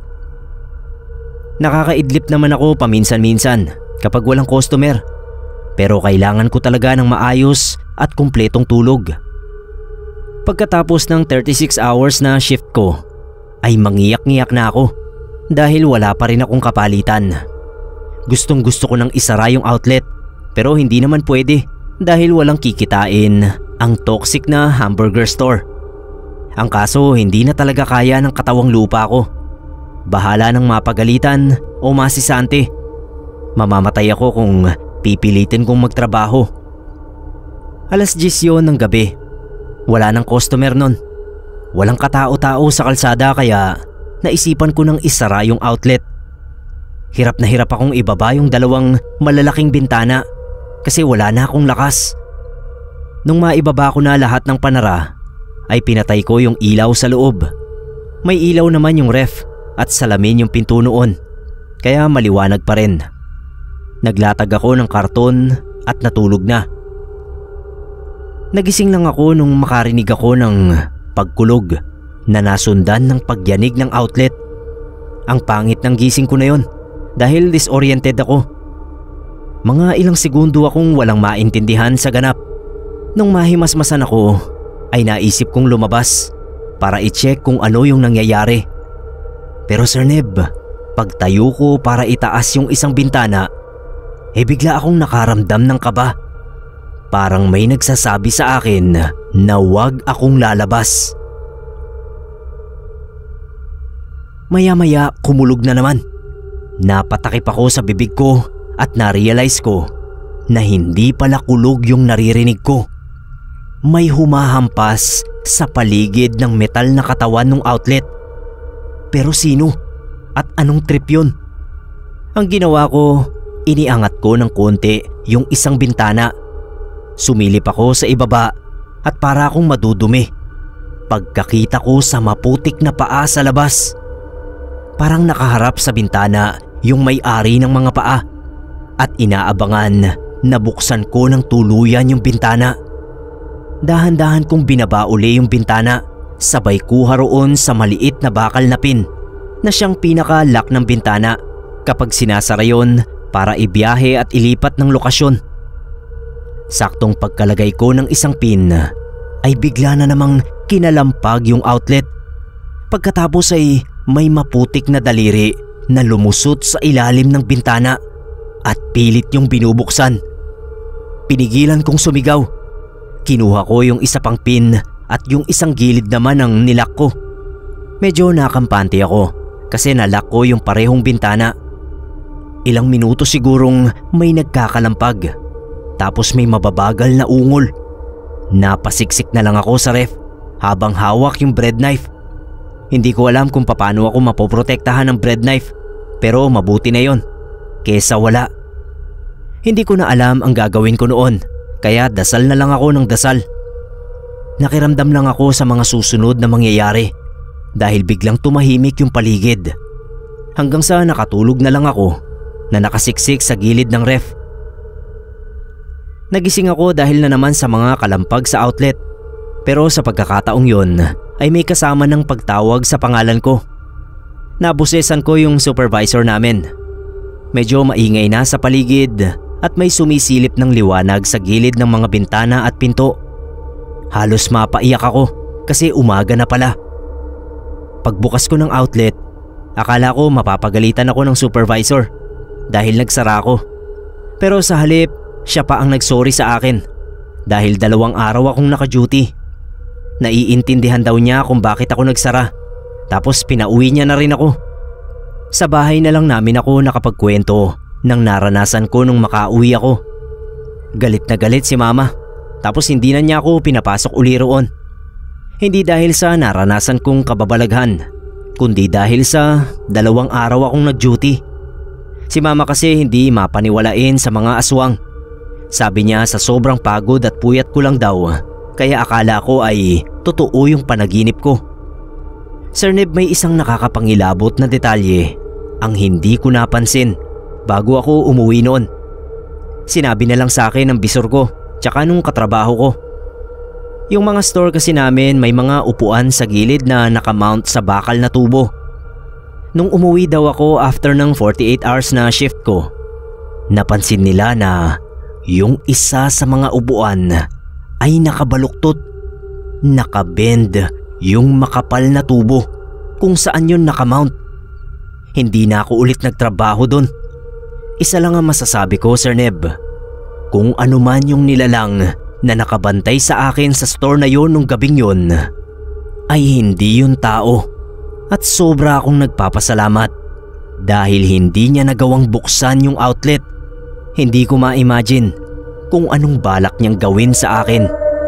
Nakakaidlip naman ako paminsan-minsan kapag walang customer, pero kailangan ko talaga ng maayos at kumpletong tulog. Pagkatapos ng thirty-six hours na shift ko, ay mangiyak-ngiyak na ako dahil wala pa rin akong kapalitan. Gustong gusto ko nang isara yung outlet, pero hindi naman pwede dahil walang kikitain ang toxic na hamburger store. Ang kaso, hindi na talaga kaya ng katawang lupa ko. Bahala ng mapagalitan o masisante. Mamamatay ako kung pipilitin kong magtrabaho. Alas diyes yun ng gabi. Wala nang customer nun. Walang katao-tao sa kalsada kaya naisipan ko nang isara yung outlet. Hirap na hirap akong ibaba yung dalawang malalaking bintana kasi wala na akong lakas. Nung maibaba ko na lahat ng panara, ay pinatay ko yung ilaw sa loob. May ilaw naman yung ref at salamin yung pinto noon, kaya maliwanag pa rin. Naglatag ako ng karton at natulog na. Nagising lang ako nung makarinig ako ng pagkulog na nasundan ng pagyanig ng outlet. Ang pangit ng gising ko na yon dahil disoriented ako. Mga ilang segundo akong walang maintindihan sa ganap. Nung mahimasmasan ako, ay naisip kong lumabas para i-check kung ano yung nangyayari. Pero Sir Neb, pagtayo ko para itaas yung isang bintana, eh bigla akong nakaramdam ng kaba. Parang may nagsasabi sa akin na huwag akong lalabas. Maya-maya kumulog na naman. Napatakip ako sa bibig ko at na-realize ko na hindi pala kulog yung naririnig ko. May humahampas sa paligid ng metal na katawan ng outlet. Pero sino? At anong trip yun? Ang ginawa ko, iniangat ko ng konti yung isang bintana. Sumilip ako sa ibaba at para akong madudumi. Pagkakita ko sa maputik na paa sa labas. Parang nakaharap sa bintana yung may-ari ng mga paa at inaabangan na buksan ko ng tuluyan yung bintana. Dahan-dahan kong binaba uli yung bintana, sabay kuha roon sa maliit na bakal na pin na siyang pinaka-lock ng bintana kapag sinasara yon para ibiyahe at ilipat ng lokasyon. Saktong pagkalagay ko ng isang pin ay bigla na namang kinalampag yung outlet. Pagkatapos ay may maputik na daliri na lumusot sa ilalim ng bintana at pilit yung binubuksan. Pinigilan kong sumigaw. Kinuha ko yung isa pang pin at yung isang gilid naman ang nilak ko. Medyo nakampante ako kasi nalak ko yung parehong bintana. Ilang minuto sigurong may nagkakalampag, tapos may mababagal na ungol. Napasiksik na lang ako sa ref habang hawak yung bread knife. Hindi ko alam kung paano ako mapoprotektahan ng bread knife, pero mabuti na yon kesa wala. Hindi ko na alam ang gagawin ko noon, kaya dasal na lang ako ng dasal. Nakiramdam lang ako sa mga susunod na mangyayari dahil biglang tumahimik yung paligid. Hanggang sa nakatulog na lang ako na nakasiksik sa gilid ng ref. Nagising ako dahil na naman sa mga kalampag sa outlet, pero sa pagkakataong yon ay may kasama ng pagtawag sa pangalan ko. Nabusesan ko yung supervisor namin. Medyo maingay na sa paligid at may sumisilip ng liwanag sa gilid ng mga bintana at pinto. Halos mapaiyak ako kasi umaga na pala. Pagbukas ko ng outlet, akala ko mapapagalitan ako ng supervisor dahil nagsara ako. Pero sa halip, siya pa ang nagsorry sa akin dahil dalawang araw akong naka-duty. Naiintindihan daw niya kung bakit ako nagsara, tapos pinauwi niya na rin ako. Sa bahay na lang namin ako nakapagkwento ng naranasan ko nung makauwi ako. Galit na galit si mama, tapos hindi na niya ako pinapasok uli roon. Hindi dahil sa naranasan kong kababalaghan, kundi dahil sa dalawang araw akong nag-duty. Si mama kasi hindi mapaniwalain sa mga aswang. Sabi niya sa sobrang pagod at puyat ko lang daw, kaya akala ko ay totoo yung panaginip ko. Sir Neb, may isang nakakapangilabot na detalye ang hindi ko napansin bago ako umuwi noon. Sinabi na lang sa akin ng bisor ko tsaka nung katrabaho ko. Yung mga store kasi namin may mga upuan sa gilid na nakamount sa bakal na tubo. Nung umuwi daw ako after ng forty-eight hours na shift ko, napansin nila na yung isa sa mga upuan ay nakabaluktot. Nakabend yung makapal na tubo kung saan yun nakamount. Hindi na ako ulit nagtrabaho doon. Isa lang ang masasabi ko, Sir Neb. Kung ano man yung nilalang na nakabantay sa akin sa store na yon nung gabing yon, ay hindi yun tao. At sobra akong nagpapasalamat dahil hindi niya nagawang buksan yung outlet. Hindi ko ma-imagine kung anong balak niyang gawin sa akin.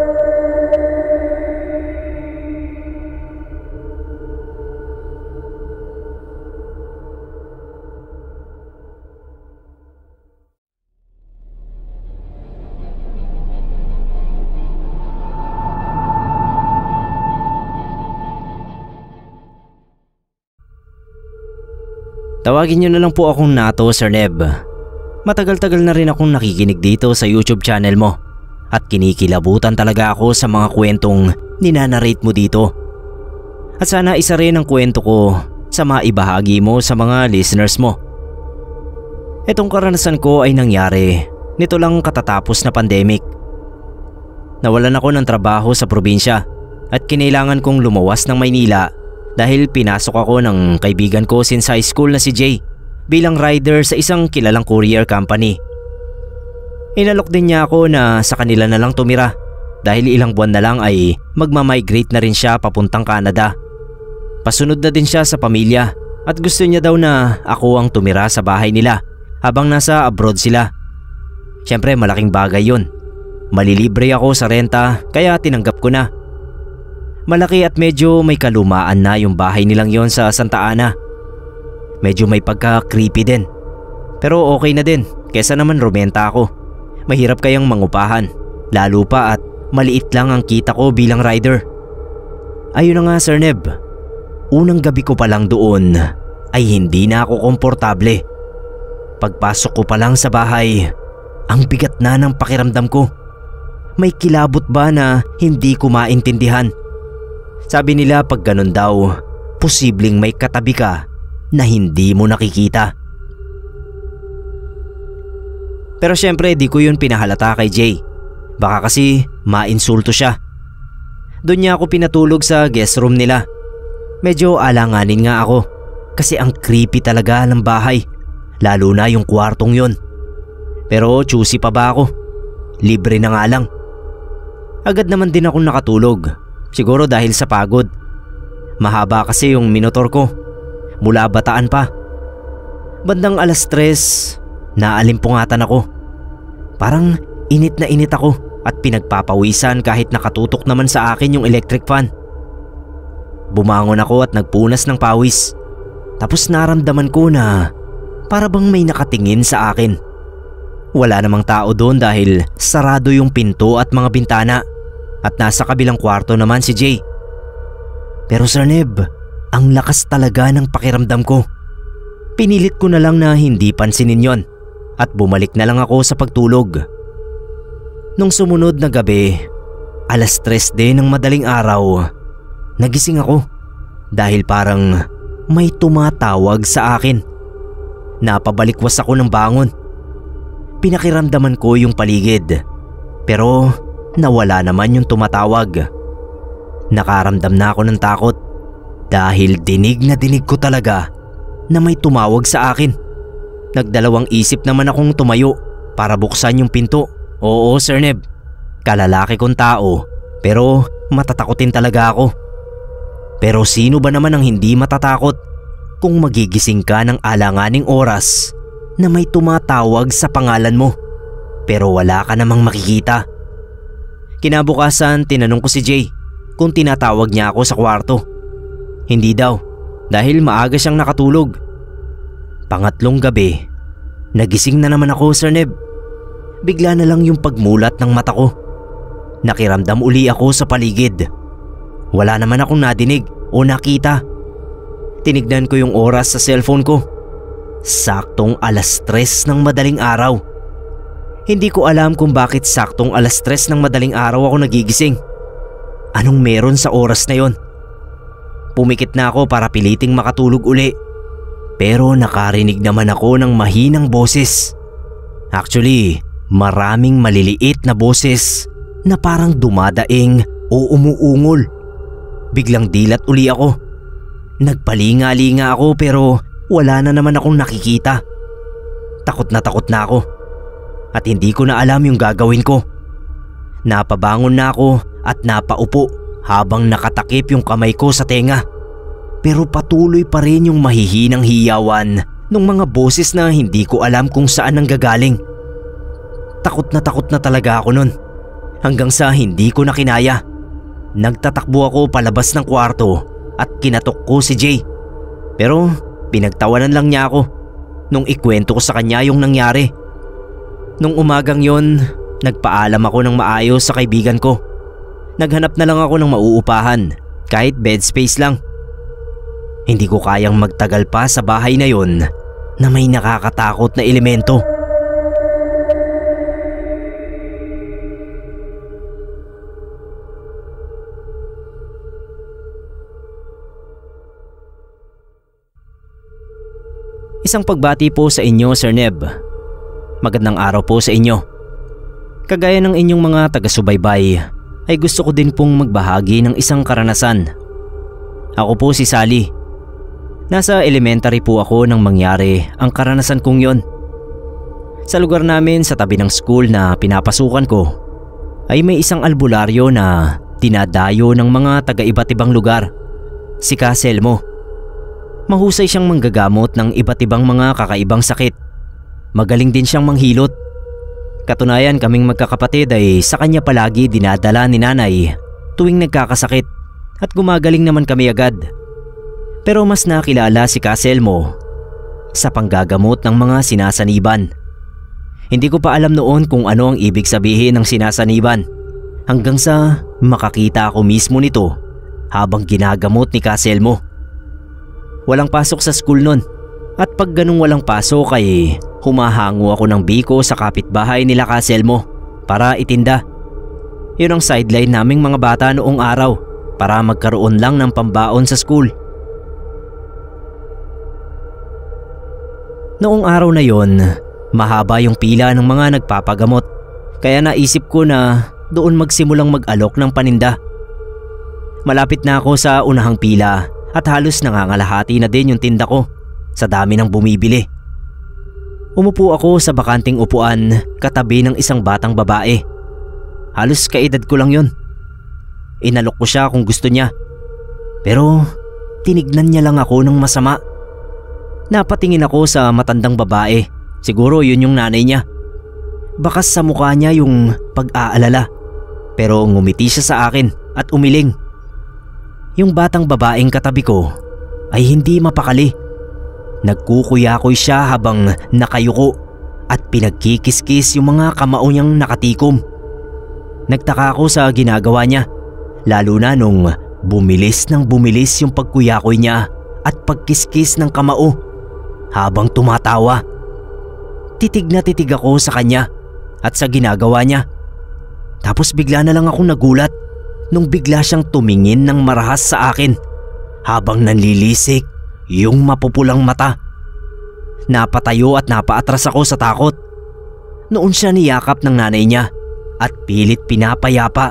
Tawagin niyo na lang po akong Nato, Sir Neb. Matagal-tagal na rin akong nakikinig dito sa YouTube channel mo at kinikilabutan talaga ako sa mga kwentong ninanarrate mo dito. At sana isa rin ang kwento ko sa maibahagi mo sa mga listeners mo. Itong karanasan ko ay nangyari nito lang katatapos na pandemic. Nawalan ako ng trabaho sa probinsya at kinailangan kong lumuwas ng Maynila dahil pinasok ako ng kaibigan ko since high school na si Jay bilang rider sa isang kilalang courier company. Inalok din niya ako na sa kanila na lang tumira dahil ilang buwan na lang ay magmamigrate na rin siya papuntang Canada. Pasunod na din siya sa pamilya at gusto niya daw na ako ang tumira sa bahay nila habang nasa abroad sila. Siyempre malaking bagay yun. Malilibre ako sa renta kaya tinanggap ko na. Malaki at medyo may kalumaan na yung bahay nilang yon sa Santa Ana. Medyo may pagka-creepy din. Pero okay na din kesa naman rumenta ako. Mahirap kayang mangupahan, lalo pa at maliit lang ang kita ko bilang rider. Ayun na nga, Sir Neb. Unang gabi ko pa lang doon ay hindi na ako komportable. Pagpasok ko pa lang sa bahay, ang bigat na ng pakiramdam ko. may kilabot ba na hindi ko maintindihan. Sabi nila pag ganun daw, posibleng may katabi ka na hindi mo nakikita. Pero syempre di ko yun pinahalata kay Jay. Baka kasi mainsulto siya. Doon niya ako pinatulog sa guest room nila. Medyo alanganin nga ako kasi ang creepy talaga ng bahay, lalo na yung kwartong yun. Pero choosy pa ba ako? Libre na nga lang. Agad naman din akong nakatulog, siguro dahil sa pagod. Mahaba kasi yung minotor ko, mula Bataan pa. Bandang alas tres, naalimpungatan ako. Parang init na init ako at pinagpapawisan kahit nakatutok naman sa akin yung electric fan. Bumangon ako at nagpunas ng pawis. Tapos naramdaman ko na para bang may nakatingin sa akin. Wala namang tao doon dahil sarado yung pinto at mga bintana at nasa kabilang kwarto naman si Jay. Pero Sir Neb, ang lakas talaga ng pakiramdam ko. Pinilit ko na lang na hindi pansinin yon at bumalik na lang ako sa pagtulog. Nung sumunod na gabi, alas tres din ng madaling araw, nagising ako dahil parang may tumatawag sa akin. Napabalikwas ako ng bangon. Pinakiramdaman ko yung paligid, pero nawala naman yung tumatawag. Nakaramdam na ako ng takot dahil dinig na dinig ko talaga na may tumawag sa akin. Nagdalawang isip naman akong tumayo para buksan yung pinto. Oo Sir Neb, kalalaki kong tao pero matatakotin talaga ako. Pero sino ba naman ang hindi matatakot kung magigising ka ng alanganing oras na may tumatawag sa pangalan mo pero wala ka namang makikita? Kinabukasan tinanong ko si Jay kung tinatawag niya ako sa kwarto. Hindi daw dahil maaga siyang nakatulog. Pangatlong gabi, nagising na naman ako Sir Neb. Bigla na lang yung pagmulat ng mata ko. Nakiramdam uli ako sa paligid. Wala naman akong nadinig o nakita. Tinignan ko yung oras sa cellphone ko. Saktong alas tres ng madaling araw. Hindi ko alam kung bakit saktong alas tres ng madaling araw ako nagigising. Anong meron sa oras na yon? Pumikit na ako para piliting makatulog uli. Pero nakarinig naman ako ng mahinang boses. Actually, maraming maliliit na boses na parang dumadaing o umuungol. Biglang dilat uli ako. Nagpalinga-linga ako pero wala na naman akong nakikita. Takot na takot na ako at hindi ko na alam yung gagawin ko. Napabangon na ako at napaupo habang nakatakip yung kamay ko sa tenga. Pero patuloy pa rin yung mahihinang hiyawan ng mga boses na hindi ko alam kung saan nanggagaling. Takot na takot na talaga ako nun hanggang sa hindi ko na kinaya. Nagtatakbo ako palabas ng kwarto at kinatok ko si Jay. Pero pinagtawanan lang niya ako nung ikwento ko sa kanya yung nangyari. Nung umagang yon, nagpaalam ako ng maayos sa kaibigan ko. Naghanap na lang ako ng mauupahan kahit bed space lang. Hindi ko kayang magtagal pa sa bahay na yon na may nakakatakot na elemento. Isang pagbati po sa inyo Sir Neb. Magandang araw po sa inyo. Kagaya ng inyong mga taga-subaybay ay gusto ko din pong magbahagi ng isang karanasan. Ako po si Sally. Nasa elementary po ako nang mangyari ang karanasan kong yon. Sa lugar namin sa tabi ng school na pinapasukan ko ay may isang albularyo na dinadayo ng mga taga-iba't ibang lugar. Si Caselmo. Mahusay siyang manggagamot ng iba't ibang mga kakaibang sakit. Magaling din siyang manghilot. Katunayan kaming magkakapatid ay sa kanya palagi dinadala ni nanay tuwing nagkakasakit at gumagaling naman kami agad. Pero mas nakilala si Caselmo sa panggagamot ng mga sinasaniban. Hindi ko pa alam noon kung ano ang ibig sabihin ng sinasaniban hanggang sa makakita ako mismo nito habang ginagamot ni Caselmo. Walang pasok sa school nun at pag ganung walang pasok ay humahango ako ng biko sa kapitbahay nila Caselmo para itinda. Yun ang sideline naming mga bata noong araw para magkaroon lang ng pambaon sa school. Noong araw na yon, mahaba yung pila ng mga nagpapagamot kaya naisip ko na doon magsimulang mag-alok ng paninda. Malapit na ako sa unahang pila at halos nangangalahati na din yung tinda ko sa dami ng bumibili. Umupo ako sa bakanting upuan katabi ng isang batang babae. Halos kaedad ko lang yun. Inalok ko siya kung gusto niya. Pero tinignan niya lang ako ng masama. Napatingin ako sa matandang babae. Siguro yun yung nanay niya. Bakas sa mukha niya yung pag-aalala. Pero ngumiti siya sa akin at umiling. Yung batang babaeng katabi ko ay hindi mapakali. Nagkukuyakoy siya habang nakayuko at pinagkikiskis yung mga kamao niyang nakatikom. Nagtaka ako sa ginagawa niya, lalo na nung bumilis ng bumilis yung pagkuyakoy niya at pagkiskis ng kamao habang tumatawa. Titig na titig ako sa kanya at sa ginagawa niya. Tapos bigla na lang akong nagulat nung bigla siyang tumingin ng marahas sa akin habang nanlilisik yung mapupulang mata. Napatayo at napaatras ako sa takot. Noon siya niyakap ng nanay niya at pilit pinapayapa.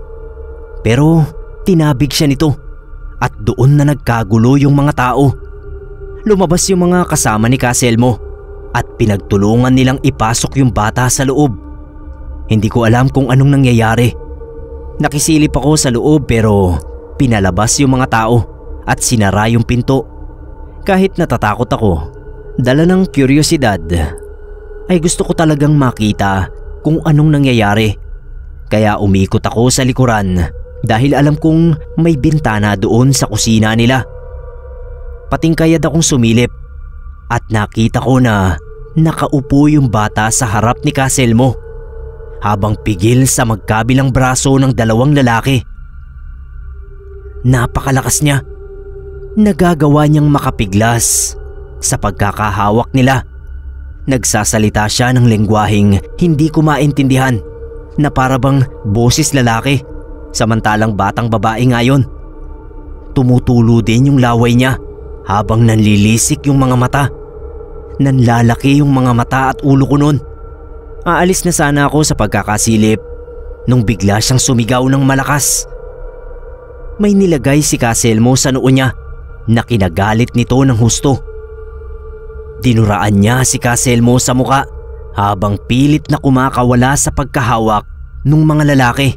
Pero tinabig siya nito at doon na nagkagulo yung mga tao. Lumabas yung mga kasama ni Kaselmo at pinagtulungan nilang ipasok yung bata sa loob. Hindi ko alam kung anong nangyayari. Nakisilip ako sa loob pero pinalabas yung mga tao at sinara yung pinto. Kahit natatakot ako, dala ng kuryosidad, ay gusto ko talagang makita kung anong nangyayari. Kaya umikot ako sa likuran dahil alam kong may bintana doon sa kusina nila. Patingkayad akong sumilip at nakita ko na nakaupo yung bata sa harap ni Kaselmo habang pigil sa magkabilang braso ng dalawang lalaki. Napakalakas niya. Nagagawa niyang makapiglas sa pagkakahawak nila. Nagsasalita siya ng lengguwaheng hindi ko maintindihan na parabang boses lalaki samantalang batang babae ngayon. Tumutulo din yung laway niya habang nanlilisik yung mga mata. Nanlalaki yung mga mata at ulo ko nun. Aalis na sana ako sa pagkakasilip nung bigla siyang sumigaw ng malakas. May nilagay si Kaselmo sa noo niya na kinagalit nito ng husto. Dinuraan niya si Kaselmo sa muka habang pilit na kumakawala sa pagkahawak ng mga lalaki.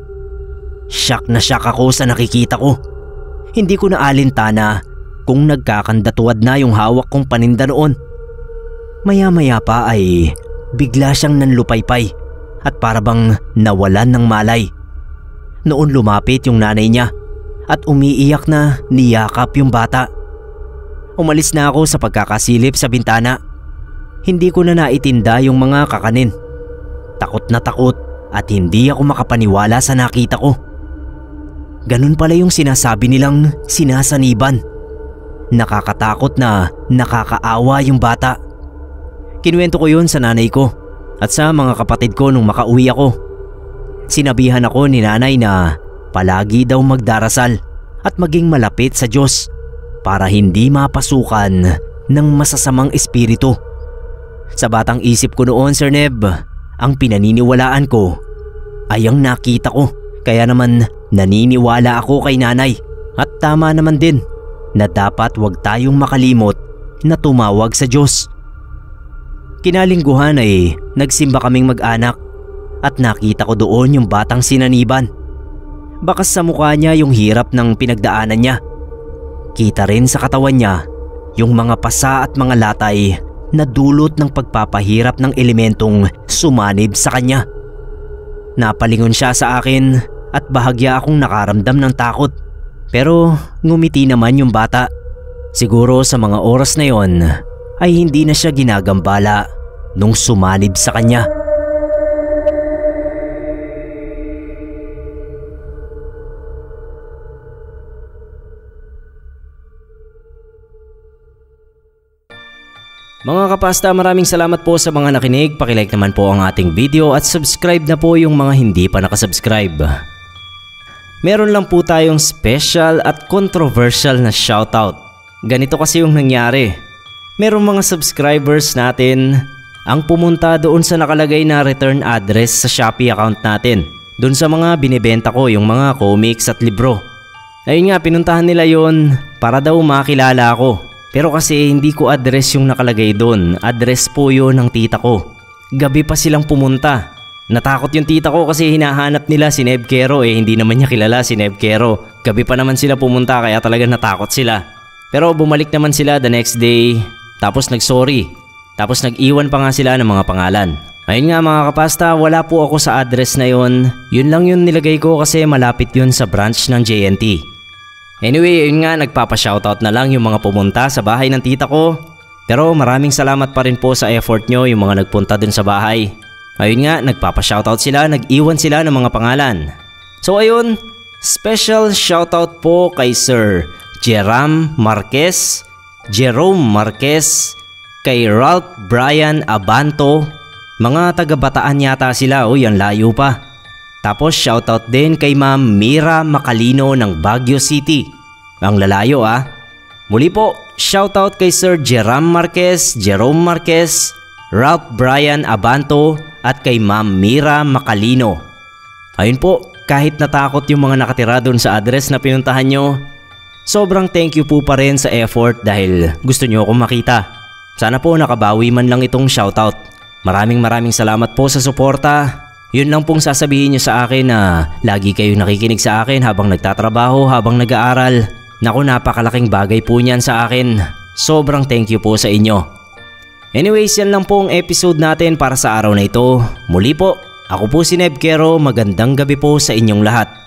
Shock na shock ako sa nakikita ko. Hindi ko na alintana kung nagkakandatuad na yung hawak kong paninda noon. Maya-maya pa ay bigla siyang nanlupaypay at parabang nawalan ng malay. Noon lumapit yung nanay niya at umiiyak na niyakap yung bata. Umalis na ako sa pagkakasilip sa bintana. Hindi ko na naitinda yung mga kakanin. Takot na takot at hindi ako makapaniwala sa nakita ko. Ganun pala yung sinasabi nilang sinasaniban. Nakakatakot na nakakaawa yung bata. Kinuwento ko yun sa nanay ko at sa mga kapatid ko nung makauwi ako. Sinabihan ako ni nanay na palagi daw magdarasal at maging malapit sa Diyos para hindi mapasukan ng masasamang espiritu. Sa batang isip ko noon, Sir Neb, ang pinaniniwalaan ko ay ang nakita ko. Kaya naman naniniwala ako kay nanay at tama naman din na dapat wag tayong makalimot na tumawag sa Diyos. Kinalingguhan ay nagsimba kaming mag-anak at nakita ko doon yung batang sinaniban. Bakas sa mukha niya yung hirap ng pinagdaanan niya. Kita rin sa katawan niya yung mga pasa at mga latay na dulot ng pagpapahirap ng elementong sumanib sa kanya. Napalingon siya sa akin at bahagya akong nakaramdam ng takot. Pero ngumiti naman yung bata. Siguro sa mga oras na yon ay hindi na siya ginagambala nung sumanib sa kanya. Mga kapasta, maraming salamat po sa mga nakinig. Pakilike naman po ang ating video at subscribe na po yung mga hindi pa nakasubscribe. Meron lang po tayong special at controversial na shoutout. Ganito kasi yung nangyari. Merong mga subscribers natin ang pumunta doon sa nakalagay na return address sa Shopee account natin. Doon sa mga binibenta ko, yung mga comics at libro. Ayun nga, pinuntahan nila yon para daw makilala ako. Pero kasi hindi ko address yung nakalagay doon. Address po yun ng tita ko. Gabi pa silang pumunta. Natakot yung tita ko kasi hinahanap nila si Neb Quero, eh hindi naman niya kilala si Neb Quero. Gabi pa naman sila pumunta kaya talaga natakot sila. Pero bumalik naman sila the next day. Tapos nag-sorry. Tapos nag-iwan pa nga sila ng mga pangalan. Ayun nga mga kapasta, wala po ako sa address na yun. Yun lang yun nilagay ko kasi malapit yun sa branch ng J N T. Anyway, yun nga, nagpapa-shoutout na lang yung mga pumunta sa bahay ng tita ko. Pero maraming salamat pa rin po sa effort nyo yung mga nagpunta dun sa bahay. Ayun nga, nagpapa-shoutout sila, nag-iwan sila ng mga pangalan. So ayun, special shoutout po kay Sir Jeram Marquez, Jerome Marquez, kay Ralph Brian Abanto. Mga taga-Bataan yata sila, uy, ang layo pa. Tapos shoutout din kay Ma'am Mira Macalino ng Baguio City. Ang lalayo ah. Muli po, shoutout kay Sir Jeram Marquez, Jerome Marquez, Ralph Brian Abanto at kay Ma'am Mira Macalino. Ayun po, kahit natakot yung mga nakatira doon sa address na pinuntahan nyo, sobrang thank you po pa rin sa effort dahil gusto nyo akong makita. Sana po nakabawi man lang itong shoutout. Maraming maraming salamat po sa suporta. Yun lang pong sasabihin nyo sa akin na lagi kayong nakikinig sa akin habang nagtatrabaho, habang nag-aaral. Naku, napakalaking bagay po niyan sa akin. Sobrang thank you po sa inyo. Anyways, yan lang po ang episode natin para sa araw na ito. Muli po, ako po si Neb Quero. Magandang gabi po sa inyong lahat.